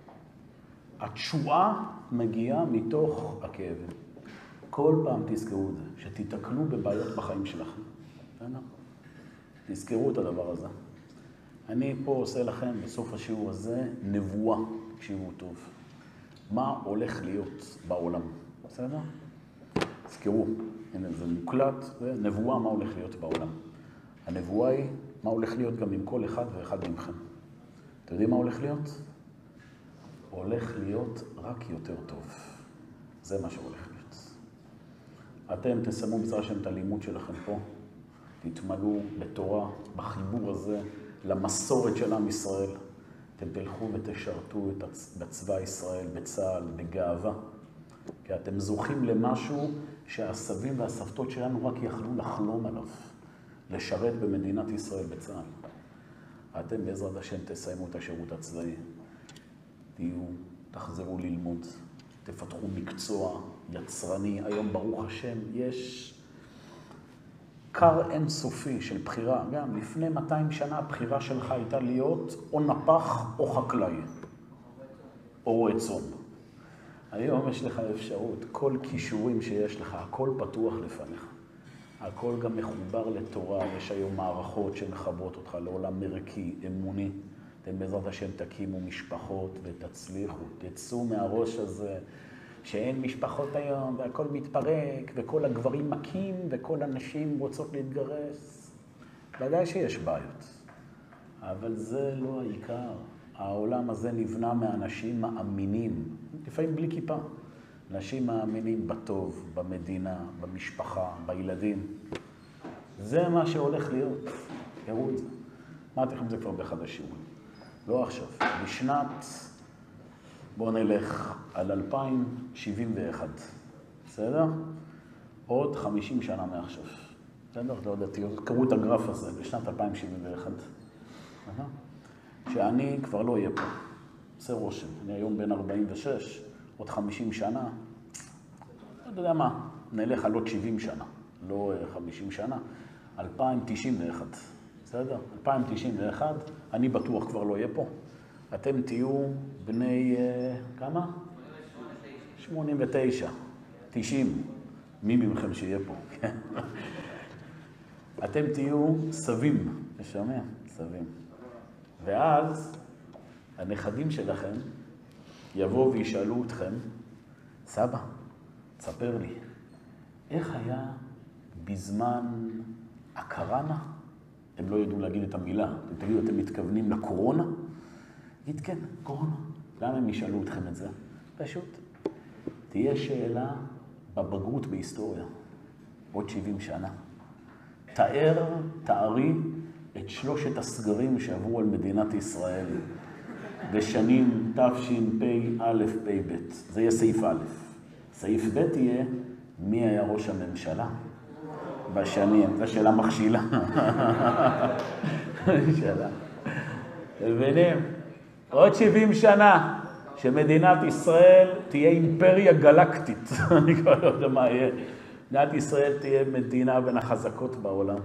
התשועה מגיעה מתוך הכאבים. כל פעם תזכרו את זה, שתתקלו בבעיות בחיים שלכם. תזכרו את הדבר הזה. אני פה עושה לכם בסוף השיעור הזה נבואה, תקשיבו טוב. מה הולך להיות בעולם, בסדר? תזכרו, הנה זה מוקלט, נבואה מה הולך להיות בעולם. הנבואה היא מה הולך להיות גם עם כל אחד ואחד מכם. אתם יודעים מה הולך להיות? הולך להיות רק יותר טוב. זה מה שהולך להיות. אתם תסיימו בעזרת השם את הלימוד שלכם פה, תתמלאו בתורה, בחיבור הזה, למסורת של עם ישראל. אתם תלכו ותשרתו בצבא ישראל, בצה"ל, בגאווה. כי אתם זוכים למשהו שהסבים והסבתות שלנו רק יכלו לחלום עליו. לשרת במדינת ישראל בצה"ל. אתם בעזרת השם תסיימו את השירות הצבאי. תהיו, תחזרו ללמוד, תפתחו מקצוע יצרני. היום ברוך השם יש קר אינסופי של בחירה. גם לפני מאתיים שנה הבחירה שלך הייתה להיות או נפח או חקלאי, או רועה צאן. היום יש לך אפשרות, כל כישורים שיש לך, הכל פתוח לפניך. הכל גם מחובר לתורה, יש היום מערכות שמחברות אותך לעולם ערכי, אמוני. אתם בעזרת השם תקימו משפחות ותצליחו, תצאו מהראש הזה שאין משפחות היום והכל מתפרק וכל הגברים מכים וכל הנשים רוצות להתגרש. ודאי שיש בעיות, אבל זה לא העיקר. העולם הזה נבנה מאנשים מאמינים, לפעמים בלי כיפה. אנשים מאמינים בטוב, במדינה, במשפחה, בילדים. זה מה שהולך להיות. תראו את זה. אמרתי לכם את זה כבר באחד השיעורים. לא עכשיו. בשנת, בואו נלך על אלפיים שבעים ואחת. בסדר? עוד חמישים שנה מעכשיו. בסדר? לא יודעתי, קראו את הגרף הזה בשנת אלפיים שבעים ואחת. שאני כבר לא אהיה פה. עושה רושם. אני היום בן ארבעים ושש. עוד חמישים שנה, לא יודע מה, נלך על עוד שבעים שנה, לא חמישים שנה, אלפיים תשעים ואחת, בסדר? אלפיים תשעים ואחת, אני בטוח כבר לא אהיה פה. אתם תהיו בני, uh, כמה? שמונים ותשע. תשעים. מי ממכם שיהיה פה? אתם תהיו סבים, משמע? סבים. ואז הנכדים שלכם יבואו וישאלו אתכם, סבא, תספר לי, איך היה בזמן הקורונה? הם לא ידעו להגיד את המילה. אתם תגידו, אתם מתכוונים לקורונה? תגיד, כן, קורונה. למה הם ישאלו אתכם את זה? פשוט. תהיה שאלה בבגרות בהיסטוריה, עוד שבעים שנה. תאר, תארי את שלושת הסגרים שעברו על מדינת ישראל בשנים תשפ"א פ"ב. זה יהיה סעיף א'. סעיף ב' יהיה מי היה ראש הממשלה בשנים. זו שאלה מכשילה. שאלה. מבינים? עוד שבעים שנה שמדינת ישראל תהיה אימפריה גלקטית. אני כבר לא יודע מה יהיה. מדינת ישראל תהיה מדינה בין החזקות בעולם.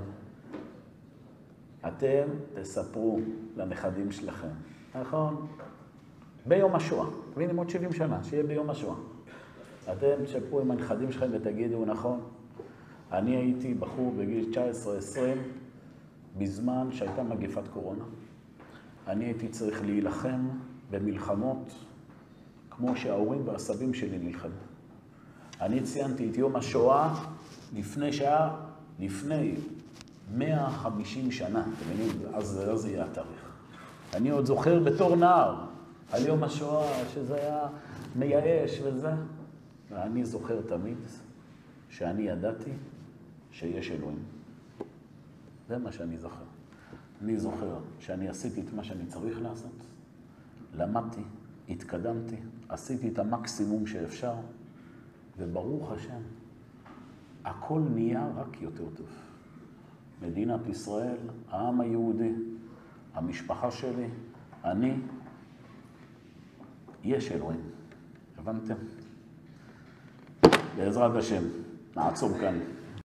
אתם תספרו לנכדים שלכם, נכון? ביום השואה. מבינים, עוד שבעים שנה, שיהיה ביום השואה. אתם תשפרו עם הנכדים שלכם ותגידו, נכון? אני הייתי בחור בגיל תשע עשרה עשרים, בזמן שהייתה מגפת קורונה. אני הייתי צריך להילחם במלחמות, כמו שההורים והסבים שלי נלחמו. אני ציינתי את יום השואה לפני שעה, לפני מאה וחמישים שנה, אתם מבינים? אז, אז יהיה התאריך. אני עוד זוכר בתור נער על יום השואה, שזה היה מייאש וזה. ואני זוכר תמיד שאני ידעתי שיש אלוהים. זה מה שאני זוכר. אני זוכר שאני עשיתי את מה שאני צריך לעשות, למדתי, התקדמתי, עשיתי את המקסימום שאפשר, וברוך השם, הכל נהיה רק יותר טוב. מדינת ישראל, העם היהודי, המשפחה שלי, אני, יש אלוהים. הבנתם? בעזרת השם, נעצור כאן.